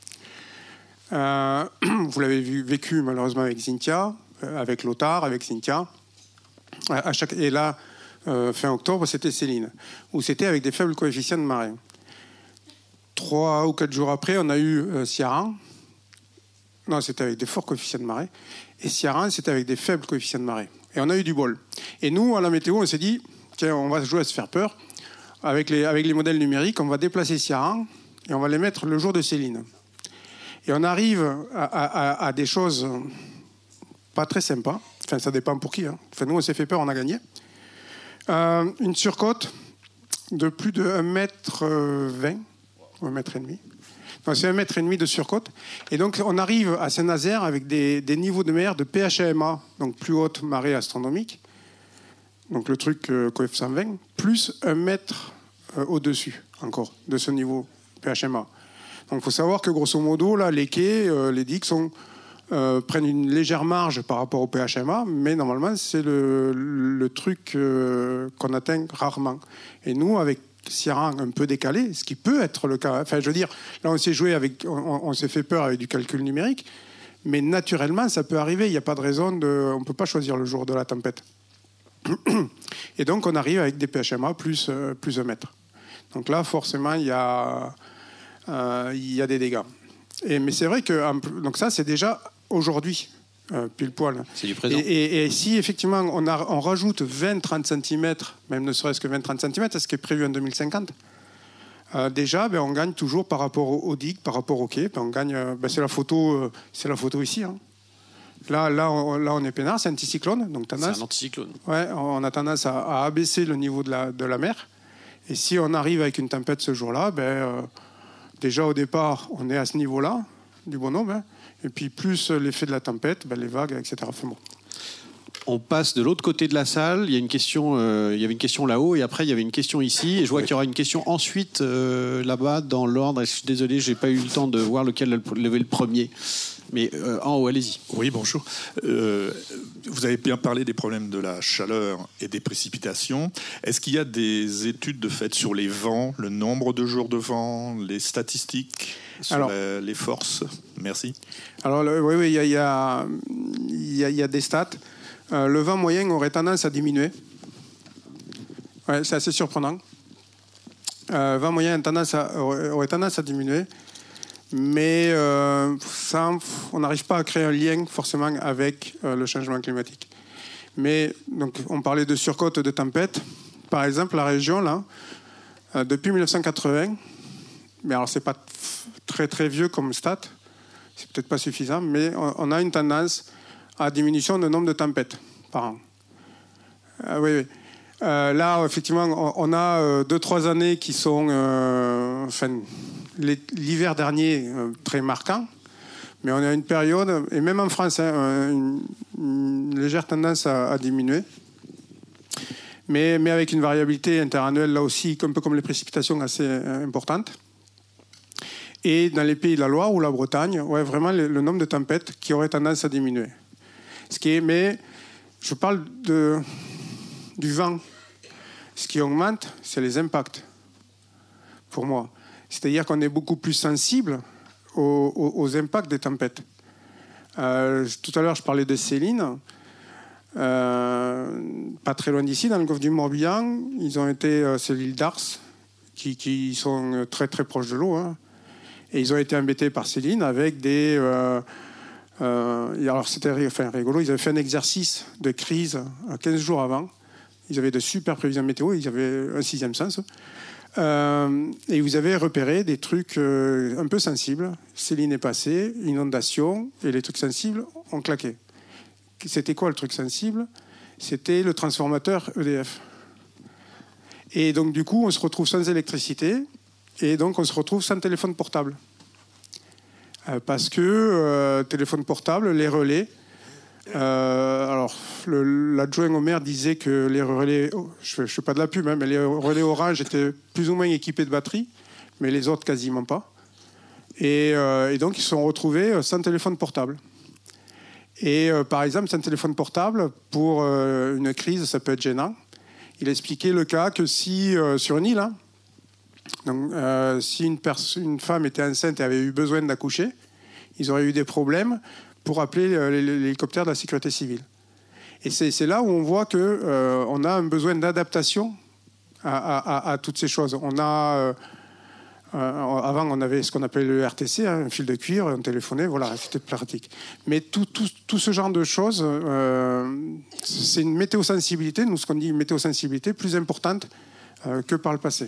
Euh, vous l'avez vu, vécu malheureusement avec Cynthia, avec Lothar, avec Cynthia. À chaque, et là, euh, fin octobre, c'était Céline, où c'était avec des faibles coefficients de marée. Trois ou quatre jours après, on a eu euh, Ciaran. Non, c'était avec des forts coefficients de marée. Et Ciaran, c'était avec des faibles coefficients de marée. Et on a eu du bol. Et nous, à la météo, on s'est dit, tiens, on va jouer à se faire peur. Avec les, avec les modèles numériques, on va déplacer Ciaran et on va les mettre le jour de Céline. Et on arrive à, à, à des choses pas très sympas. Enfin, ça dépend pour qui. Hein. Enfin, nous, on s'est fait peur, on a gagné. Euh, une surcote de plus de un mètre vingt. Un mètre et demi. Donc, c'est un mètre et demi de surcote. Et donc, on arrive à Saint-Nazaire avec des, des niveaux de mer de P H M A, donc plus haute marée astronomique, donc le truc euh, coefficient vingt, plus un mètre euh, au-dessus, encore, de ce niveau P H M A. Donc, il faut savoir que, grosso modo, là, les quais, euh, les digues sont, euh, prennent une légère marge par rapport au P H M A, mais normalement, c'est le, le truc euh, qu'on atteint rarement. Et nous, avec Ciaran un peu décalé, ce qui peut être le cas. Enfin, je veux dire, là, on s'est joué avec, on, on s'est fait peur avec du calcul numérique, mais naturellement, ça peut arriver. Il n'y a pas de raison de, on peut pas choisir le jour de la tempête. Et donc, on arrive avec des P H M A plus euh, plus un mètre. Donc là, forcément, il y a euh, il y a des dégâts. Et mais c'est vrai que donc ça, c'est déjà aujourd'hui. Euh, pile poil. C'est du présent. Et, et, et si effectivement on, a, on rajoute vingt à trente centimètres, même ne serait-ce que vingt à trente centimètres, ce qui est prévu en deux mille cinquante, euh, déjà ben, on gagne toujours par rapport aux, aux digues, par rapport au quai. Ben, on gagne, ben, c'est la photo, euh, c'est la photo ici. Hein. Là, là, on, là, on est peinard, c'est un anticyclone. Donc tendance, c'est un anticyclone. Ouais, on a tendance à, à abaisser le niveau de la, de la mer. Et si on arrive avec une tempête ce jour-là, ben, euh, déjà au départ, on est à ce niveau-là du bonhomme. Hein. Et puis plus l'effet de la tempête, ben les vagues, et cetera. Enfin, bon. On passe de l'autre côté de la salle. Il y a une question, euh, il y avait une question là-haut, et après il y avait une question ici. Et je vois oui. qu'il y aura une question ensuite euh, là-bas dans l'ordre. Je suis désolé, j'ai pas eu le temps de voir lequel lever le premier. Mais euh, en haut, allez-y. Oui, bonjour. Euh, vous avez bien parlé des problèmes de la chaleur et des précipitations. Est-ce qu'il y a des études de fait sur les vents, le nombre de jours de vent, les statistiques sur alors, la, les forces? Merci. Alors, le, oui, oui, il y a, il y a, il y a, il y a des stats. Euh, le vent moyen aurait tendance à diminuer. Ouais, c'est assez surprenant. Euh, le vent moyen a tendance à, aurait, aurait tendance à diminuer. Mais euh, ça, on n'arrive pas à créer un lien forcément avec euh, le changement climatique. Mais donc, on parlait de surcote de tempête. Par exemple, la région, là, euh, depuis mille neuf cent quatre-vingts, mais alors c'est pas très très vieux comme stat, c'est peut-être pas suffisant, mais on, on a une tendance à diminution de nombre de tempêtes par an. Euh, oui, oui. Euh, là, effectivement, on, on a euh, deux, trois années qui sont... Euh, enfin, l'hiver dernier, euh, très marquant, mais on a une période, et même en France, hein, une, une légère tendance à, à diminuer, mais, mais avec une variabilité interannuelle, là aussi, un peu comme les précipitations, assez euh, importante. Et dans les pays de la Loire ou la Bretagne, ouais, vraiment le, le nombre de tempêtes qui aurait tendance à diminuer. Ce qui est, mais je parle de, du vent. Ce qui augmente, c'est les impacts, pour moi. C'est-à-dire qu'on est beaucoup plus sensible aux, aux, aux impacts des tempêtes. Euh, tout à l'heure, je parlais de Céline. Euh, pas très loin d'ici, dans le golfe du Morbihan, ils ont été, euh, c'est l'île d'Ars, qui, qui sont très très proches de l'eau, hein. Et ils ont été embêtés par Céline avec des... Euh, euh, alors c'était enfin, rigolo, ils avaient fait un exercice de crise quinze jours avant. Ils avaient de super prévisions météo, ils avaient un sixième sens. Euh, et vous avez repéré des trucs euh, un peu sensibles. Céline est passée, inondation, et les trucs sensibles ont claqué. C'était quoi le truc sensible? C'était le transformateur E D F. Et donc du coup, on se retrouve sans électricité, et donc on se retrouve sans téléphone portable. Euh, parce que euh, téléphone portable, les relais... Euh, alors, le, l'adjoint au maire disait que les relais... Oh, je ne fais pas de la pub, hein, mais les relais Orange étaient plus ou moins équipés de batterie, mais les autres quasiment pas. Et, euh, et donc, ils se sont retrouvés sans téléphone portable. Et euh, par exemple, sans téléphone portable, pour euh, une crise, ça peut être gênant. Il expliquait le cas que si, euh, sur une île, hein, donc, euh, si une, pers- une femme était enceinte et avait eu besoin d'accoucher, ils auraient eu des problèmes pour appeler l'hélicoptère de la sécurité civile. Et c'est, c'est là où on voit qu'on euh, a un besoin d'adaptation à, à, à toutes ces choses. On a, euh, euh, avant, on avait ce qu'on appelait le R T C, hein, un fil de cuir, on téléphonait, voilà, c'était pratique. Mais tout, tout, tout ce genre de choses, euh, c'est une météosensibilité, nous ce qu'on dit une météosensibilité plus importante euh, que par le passé.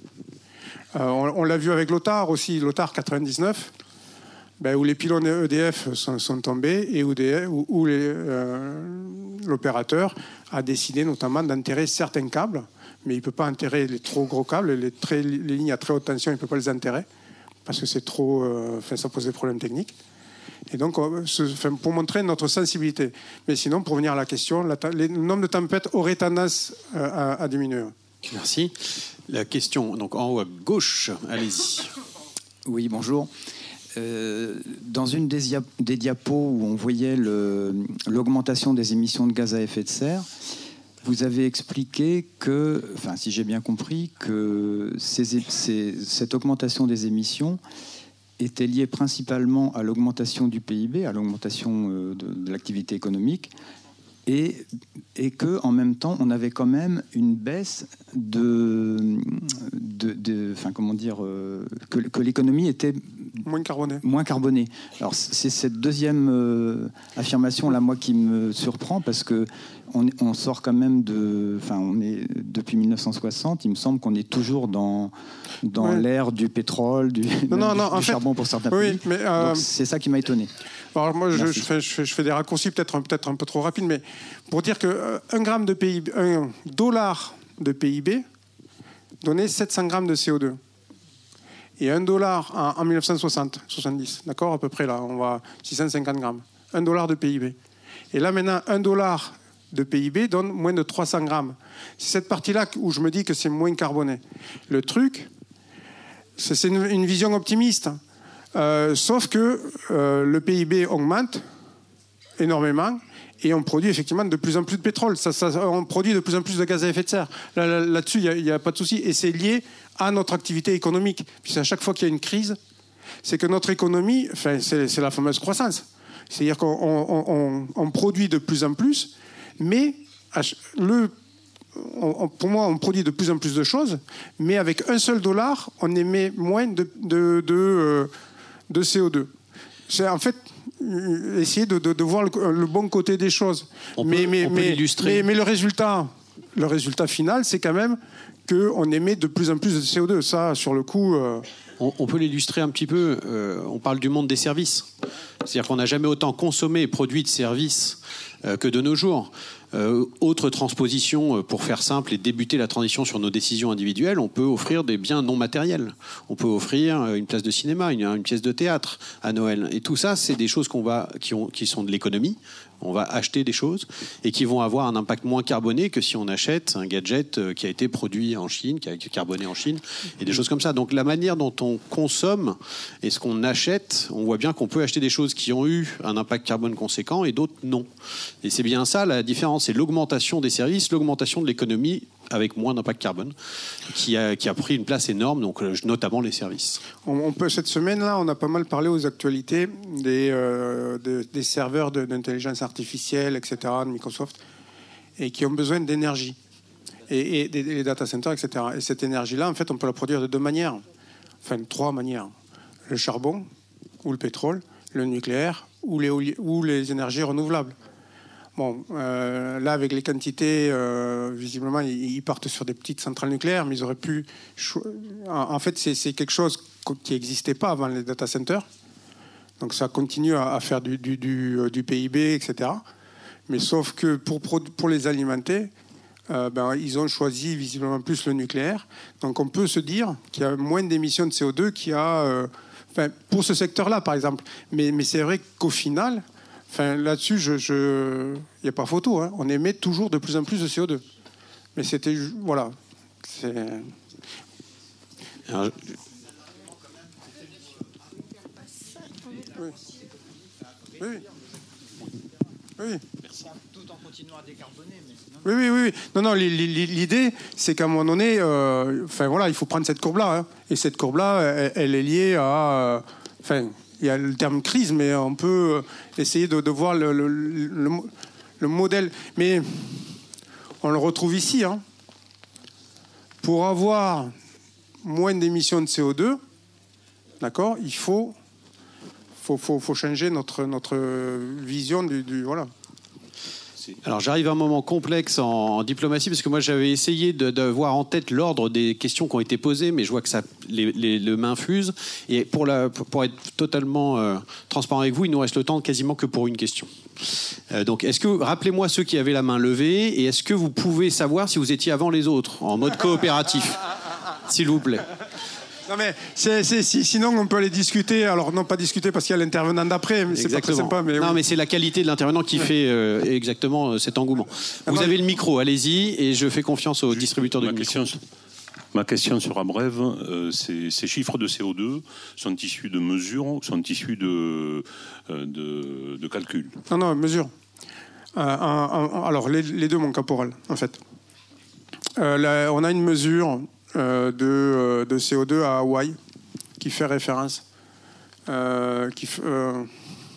Euh, on, on l'a vu avec l'OTAR aussi, l'OTAR quatre-vingt-dix-neuf, ben, où les pylônes E D F sont, sont tombés et où, des, où, où les, euh, l'opérateur a décidé notamment d'enterrer certains câbles, mais il ne peut pas enterrer les trop gros câbles, les, très, les lignes à très haute tension, il ne peut pas les enterrer, parce que c'est trop, euh, enfin, ça pose des problèmes techniques. Et donc, ce, enfin, pour montrer notre sensibilité. Mais sinon, pour venir à la question, la, le nombre de tempêtes aurait tendance euh, à, à diminuer. Merci. La question, donc en haut à gauche, allez-y. Oui, bonjour. Euh, dans une des, dia- des diapos où on voyait le, l'augmentation des émissions de gaz à effet de serre, vous avez expliqué que, enfin, si j'ai bien compris, que ces, ces, cette augmentation des émissions était liée principalement à l'augmentation du P I B, à l'augmentation euh, de, de l'activité économique, et, et qu'en même temps, on avait quand même une baisse de... de, de enfin, comment dire euh, que, que l'économie était... Moins carbonée. Moins carbonée. Alors, c'est cette deuxième euh, affirmation-là, moi, qui me surprend, parce que on, on sort quand même de... Enfin, on est depuis mille neuf cent soixante, il me semble qu'on est toujours dans, dans ouais. l'ère du pétrole, du, non, non, du, non, du charbon fait, pour certains oui, pays. Mais, euh, Donc, c'est ça qui m'a étonné. Alors moi, je, je, fais, je, fais, je fais des raccourcis peut-être, peut-être un peu trop rapides, mais pour dire que euh, un gramme de P I B, un dollar de P I B donnait sept cents grammes de C O deux. Et un dollar en, en mille neuf cent soixante, soixante-dix, d'accord, à peu près là, on va six cent cinquante grammes. Un dollar de P I B. Et là maintenant, un dollar de P I B donne moins de trois cents grammes. C'est cette partie-là où je me dis que c'est moins carboné. Le truc, c'est, c'est une, une vision optimiste. Euh, sauf que euh, le P I B augmente énormément et on produit effectivement de plus en plus de pétrole. Ça, ça, on produit de plus en plus de gaz à effet de serre. Là, là, là-dessus, il n'y a, a pas de souci. Et c'est lié à notre activité économique. Puis à chaque fois qu'il y a une crise, c'est que notre économie, enfin, c'est, c'est la fameuse croissance. C'est-à-dire qu'on on, on, on produit de plus en plus, mais le, on, pour moi, on produit de plus en plus de choses, mais avec un seul dollar, on émet moins de... de, de euh, de C O deux. C'est en fait essayer de, de, de voir le, le bon côté des choses. On mais, peut, mais, on peut mais, l'illustrer. Mais, mais le résultat, le résultat final, c'est quand même qu'on émet de plus en plus de C O deux. Ça, sur le coup... Euh... On, on peut l'illustrer un petit peu. Euh, on parle du monde des services. C'est-à-dire qu'on n'a jamais autant consommé et produit de services euh, que de nos jours. Euh, autre transposition, pour faire simple et débuter la transition sur nos décisions individuelles, on peut offrir des biens non matériels. On peut offrir une place de cinéma, une, une pièce de théâtre à Noël. Et tout ça, c'est des choses qu'on va, qui, ont, qui sont de l'économie, On va acheter des choses et qui vont avoir un impact moins carboné que si on achète un gadget qui a été produit en Chine, qui a été carboné en Chine, et des choses comme ça. Donc la manière dont on consomme et ce qu'on achète, on voit bien qu'on peut acheter des choses qui ont eu un impact carbone conséquent et d'autres non. Et c'est bien ça la différence, c'est l'augmentation des services, l'augmentation de l'économie avec moins d'impact carbone, qui a, qui a pris une place énorme, donc notamment les services. On, on peut, cette semaine-là, on a pas mal parlé aux actualités des, euh, de, des serveurs de, d'intelligence artificielle, et cetera, de Microsoft, et qui ont besoin d'énergie, et, et des, des data centers, et cetera. Et cette énergie-là, en fait, on peut la produire de deux manières, enfin de trois manières. Le charbon, ou le pétrole, le nucléaire, ou les, ou les énergies renouvelables. Bon, euh, là, avec les quantités, euh, visiblement, ils, ils partent sur des petites centrales nucléaires, mais ils auraient pu... Cho- en, en fait, c'est, c'est quelque chose qui n'existait pas avant les data centers. Donc, ça continue à, à faire du, du, du, du P I B, et cetera. Mais sauf que pour, pour les alimenter, euh, ben, ils ont choisi visiblement plus le nucléaire. Donc, on peut se dire qu'il y a moins d'émissions de C O deux qu'il y a... Euh, enfin, pour ce secteur-là, par exemple. Mais, mais c'est vrai qu'au final... Enfin, là-dessus, il je, n'y a pas photo. Hein. On émet toujours de plus en plus de C O deux. Mais c'était... Voilà. C'est... Alors, oui. Oui. Oui. Tout en continuant à décarboner. Mais... Oui, oui, oui. Non, non, l'idée, c'est qu'à un moment donné, euh, enfin, voilà, il faut prendre cette courbe-là. Hein. Et cette courbe-là, elle, elle est liée à... Enfin... Euh, il y a le terme crise, mais on peut essayer de, de voir le, le, le, le modèle. Mais on le retrouve ici. Hein. Pour avoir moins d'émissions de C O deux, d'accord, il faut, faut, faut, faut changer notre, notre vision du, du voilà. Alors j'arrive à un moment complexe en, en diplomatie parce que moi j'avais essayé de, de voir en tête l'ordre des questions qui ont été posées, mais je vois que ça les, les, les mains fusent. Et pour, la, pour être totalement euh, transparent avec vous, il nous reste le temps quasiment que pour une question. Euh, donc est-ce que rappelez-moi ceux qui avaient la main levée et est-ce que vous pouvez savoir si vous étiez avant les autres en mode coopératif, s'il vous plaît. Non mais c'est, c'est, si, sinon on peut aller discuter. Alors non pas discuter parce qu'il y a l'intervenant d'après, mais c'est pas très sympa. Mais non oui. mais c'est la qualité de l'intervenant qui ouais. fait euh, exactement euh, cet engouement. Vous ah, avez le micro, allez-y et je fais confiance aux distributeurs de micro. Ma question sera brève. Euh, ces, ces chiffres de C O deux sont issus de mesures, sont issus de euh, de, de calculs. Non non mesures. Euh, un, un, alors les, les deux mon caporal en fait. Euh, là, on a une mesure. Euh, de, euh, de C O deux à Hawaï qui fait référence euh, qui, euh,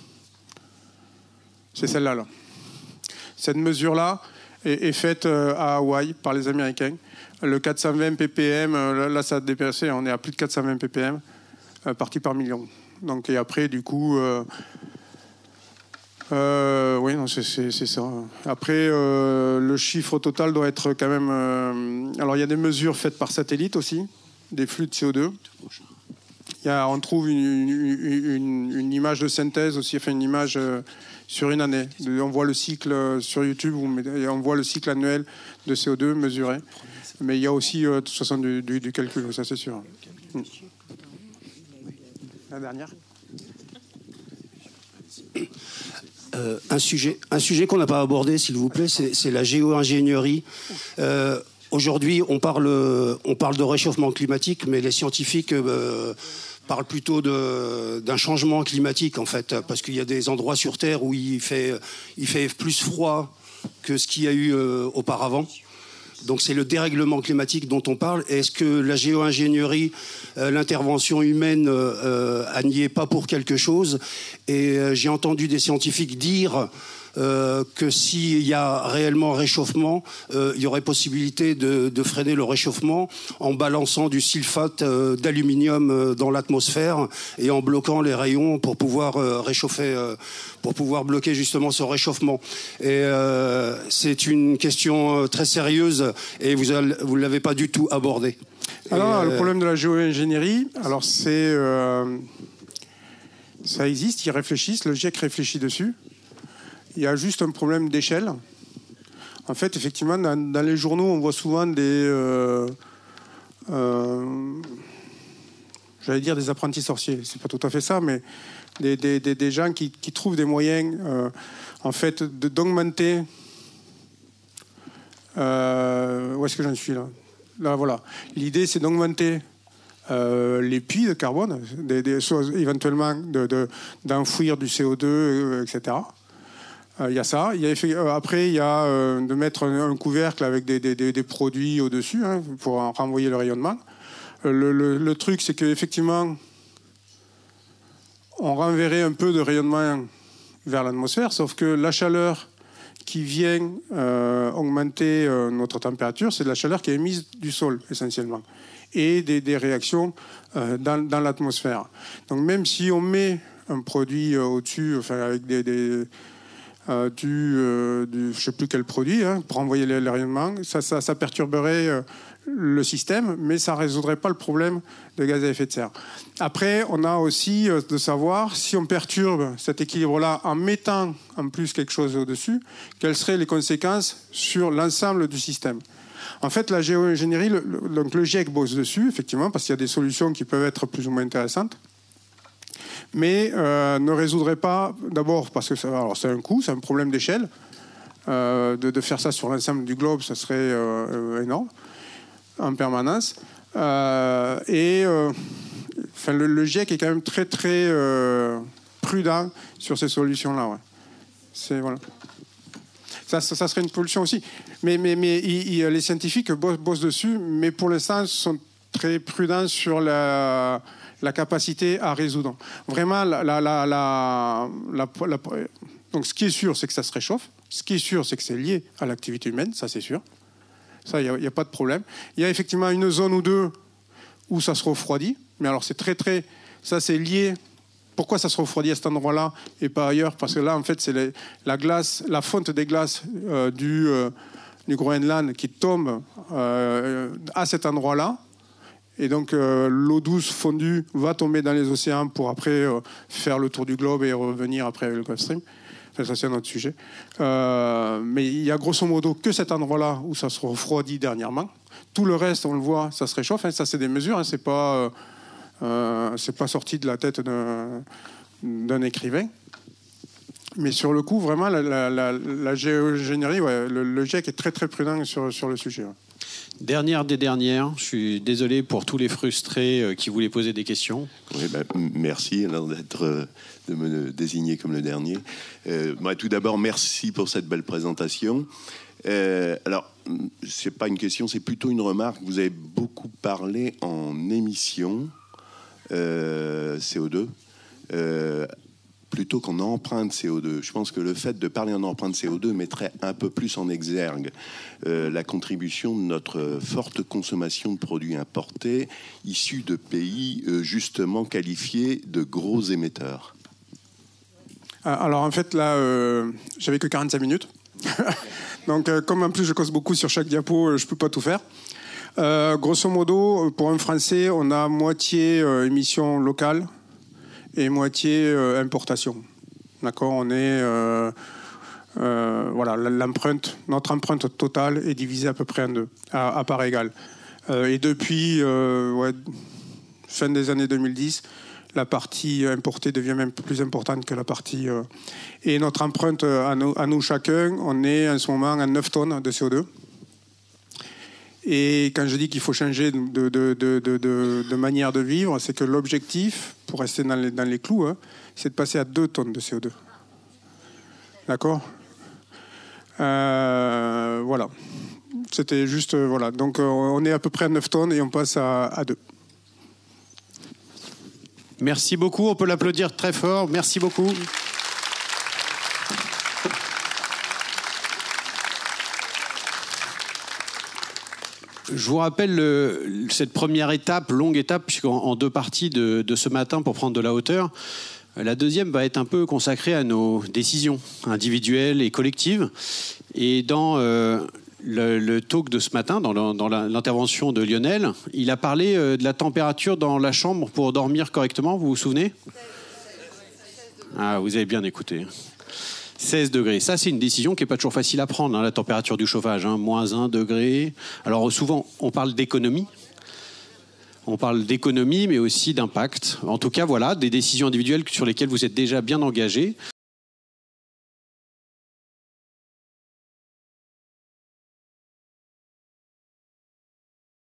c'est celle-là là. Cette mesure là est, est faite euh, à Hawaï par les Américains. Le quatre cent vingt ppm euh, là ça a dépassé, on est à plus de quatre cent vingt ppm euh, partie par million. Donc et après du coup euh, Euh, oui, non, c'est, c'est, c'est ça. Après, euh, le chiffre total doit être quand même... Euh, alors, il y a des mesures faites par satellite aussi, des flux de C O deux. Il y a, on trouve une, une, une, une image de synthèse aussi, enfin une image euh, sur une année. On voit le cycle euh, sur YouTube, on voit le cycle annuel de C O deux mesuré. Mais il y a aussi, euh, de toute façon, du, du, du calcul, ça c'est sûr. Hum. La dernière. Euh, un sujet, un sujet qu'on n'a pas abordé, s'il vous plaît, c'est, c'est la géo-ingénierie. Euh, aujourd'hui, on parle, on parle de réchauffement climatique, mais les scientifiques euh, parlent plutôt de, d'un changement climatique, en fait, parce qu'il y a des endroits sur Terre où il fait, il fait plus froid que ce qu'il y a eu euh, auparavant. Donc c'est le dérèglement climatique dont on parle. Est-ce que la géo-ingénierie, euh, l'intervention humaine, euh, elle n'y est pas pour quelque chose ? Et euh, j'ai entendu des scientifiques dire euh, que s'il y a réellement réchauffement, euh, il y aurait possibilité de, de freiner le réchauffement en balançant du sulfate euh, d'aluminium euh, dans l'atmosphère et en bloquant les rayons pour pouvoir euh, réchauffer, euh, pour pouvoir bloquer justement ce réchauffement. Et euh, c'est une question très sérieuse et vous ne l'avez pas du tout abordée. Alors, et, le problème de la géo-ingénierie, alors c'est... Euh, ça existe, ils réfléchissent, le GIEC réfléchit dessus. Il y a juste un problème d'échelle. En fait, effectivement, dans, dans les journaux, on voit souvent des... Euh, euh, j'allais dire des apprentis sorciers, c'est pas tout à fait ça, mais des, des, des, des gens qui, qui trouvent des moyens, euh, en fait, de, d'augmenter. Euh, où est-ce que j'en suis là ? Là, voilà. L'idée, c'est d'augmenter euh, les puits de carbone, des, des choses éventuellement de, de, d'enfouir du C O deux, euh, et cetera. Il euh, y a ça. Y a, euh, après, il y a euh, de mettre un, un couvercle avec des, des, des, des produits au-dessus, hein, pour renvoyer le rayonnement. Euh, le, le, le truc, c'est qu'effectivement, on renverrait un peu de rayonnement vers l'atmosphère, sauf que la chaleur qui vient euh, augmenter euh, notre température, c'est de la chaleur qui est émise du sol, essentiellement, et des, des réactions euh, dans, dans l'atmosphère. Donc même si on met un produit euh, au-dessus, enfin, avec des, des, euh, du, euh, du, je ne sais plus quel produit, hein, pour envoyer le, le rayonnement, ça, ça, ça perturberait euh, le système, mais ça ne résoudrait pas le problème de gaz à effet de serre. Après, on a aussi euh, de savoir si on perturbe cet équilibre-là en mettant en plus quelque chose au-dessus, quelles seraient les conséquences sur l'ensemble du système. En fait, la géo-ingénierie, le, le, donc le GIEC bosse dessus, effectivement, parce qu'il y a des solutions qui peuvent être plus ou moins intéressantes, mais euh, ne résoudrait pas, d'abord parce que ça, alors c'est un coût, c'est un problème d'échelle, euh, de, de faire ça sur l'ensemble du globe, ça serait euh, énorme, en permanence. Euh, et euh, enfin, le, le GIEC est quand même très très euh, prudent sur ces solutions-là. Ouais. C'est, voilà. ça, ça, ça serait une pollution aussi. Mais, mais, mais il, il, les scientifiques bossent, bossent dessus, mais pour l'instant, sont très prudents sur la, la capacité à résoudre. Vraiment, la, la, la, la, la, la, donc ce qui est sûr, c'est que ça se réchauffe. Ce qui est sûr, c'est que c'est lié à l'activité humaine, ça c'est sûr. Ça, il n'y a, a pas de problème. Il y a effectivement une zone ou deux où ça se refroidit. Mais alors, c'est très, très... Ça, c'est lié... Pourquoi ça se refroidit à cet endroit-là et pas ailleurs ? Parce que là, en fait, c'est les, la glace, la fonte des glaces euh, du, euh, du Groenland qui tombe euh, à cet endroit-là. Et donc, euh, l'eau douce fondue va tomber dans les océans pour après euh, faire le tour du globe et revenir après avec le Gulf Stream. Ça, c'est un autre sujet. Euh, mais il y a grosso modo que cet endroit-là où ça se refroidit dernièrement. Tout le reste, on le voit, ça se réchauffe. Hein. Ça, c'est des mesures. Hein. C'est pas, euh, euh, c'est pas sorti de la tête d'un, d'un écrivain. Mais sur le coup, vraiment, la, la, la, la géogénérie, ouais, le, le GIEC est très, très prudent sur, sur le sujet. Ouais. Dernière des dernières, je suis désolé pour tous les frustrés qui voulaient poser des questions. Oui, ben, merci alors, d'être, de me désigner comme le dernier. Euh, moi, tout d'abord, merci pour cette belle présentation. Euh, alors, c'est pas une question, c'est plutôt une remarque. Vous avez beaucoup parlé en émissions euh, C O deux. Euh, plutôt qu'en empreinte C O deux. Je pense que le fait de parler en empreinte C O deux mettrait un peu plus en exergue euh, la contribution de notre forte consommation de produits importés issus de pays euh, justement qualifiés de gros émetteurs. Alors en fait, là, euh, j'avais que quarante-cinq minutes. Donc euh, comme en plus je cause beaucoup sur chaque diapo, je ne peux pas tout faire. Euh, grosso modo, pour un Français, on a moitié euh, émissions locales et moitié euh, importation. D'accord, on est euh, euh, voilà, l'empreinte, notre empreinte totale est divisée à peu près en deux, à, à part égale. Euh, et depuis euh, ouais, fin des années deux mille dix, la partie importée devient même plus importante que la partie. Euh, et notre empreinte à nous, à nous chacun, on est en ce moment à neuf tonnes de C O deux. Et quand je dis qu'il faut changer de, de, de, de, de, de manière de vivre, c'est que l'objectif, pour rester dans les, dans les clous, hein, c'est de passer à deux tonnes de C O deux. D'accord ? euh, Voilà. C'était juste... Euh, voilà. Donc, euh, on est à peu près à neuf tonnes et on passe à, à deux. Merci beaucoup. On peut l'applaudir très fort. Merci beaucoup. Je vous rappelle le, cette première étape, longue étape, puisqu'en en deux parties de, de ce matin pour prendre de la hauteur. La deuxième va être un peu consacrée à nos décisions individuelles et collectives. Et dans euh, le, le talk de ce matin, dans, le, dans la, l'intervention de Lionel, il a parlé euh, de la température dans la chambre pour dormir correctement. Vous vous souvenez ? Ah, vous avez bien écouté. seize degrés. Ça, c'est une décision qui n'est pas toujours facile à prendre, hein, la température du chauffage. Hein, moins un degré. Alors, souvent, on parle d'économie. on parle d'économie, mais aussi d'impact. En tout cas, voilà, des décisions individuelles sur lesquelles vous êtes déjà bien engagés.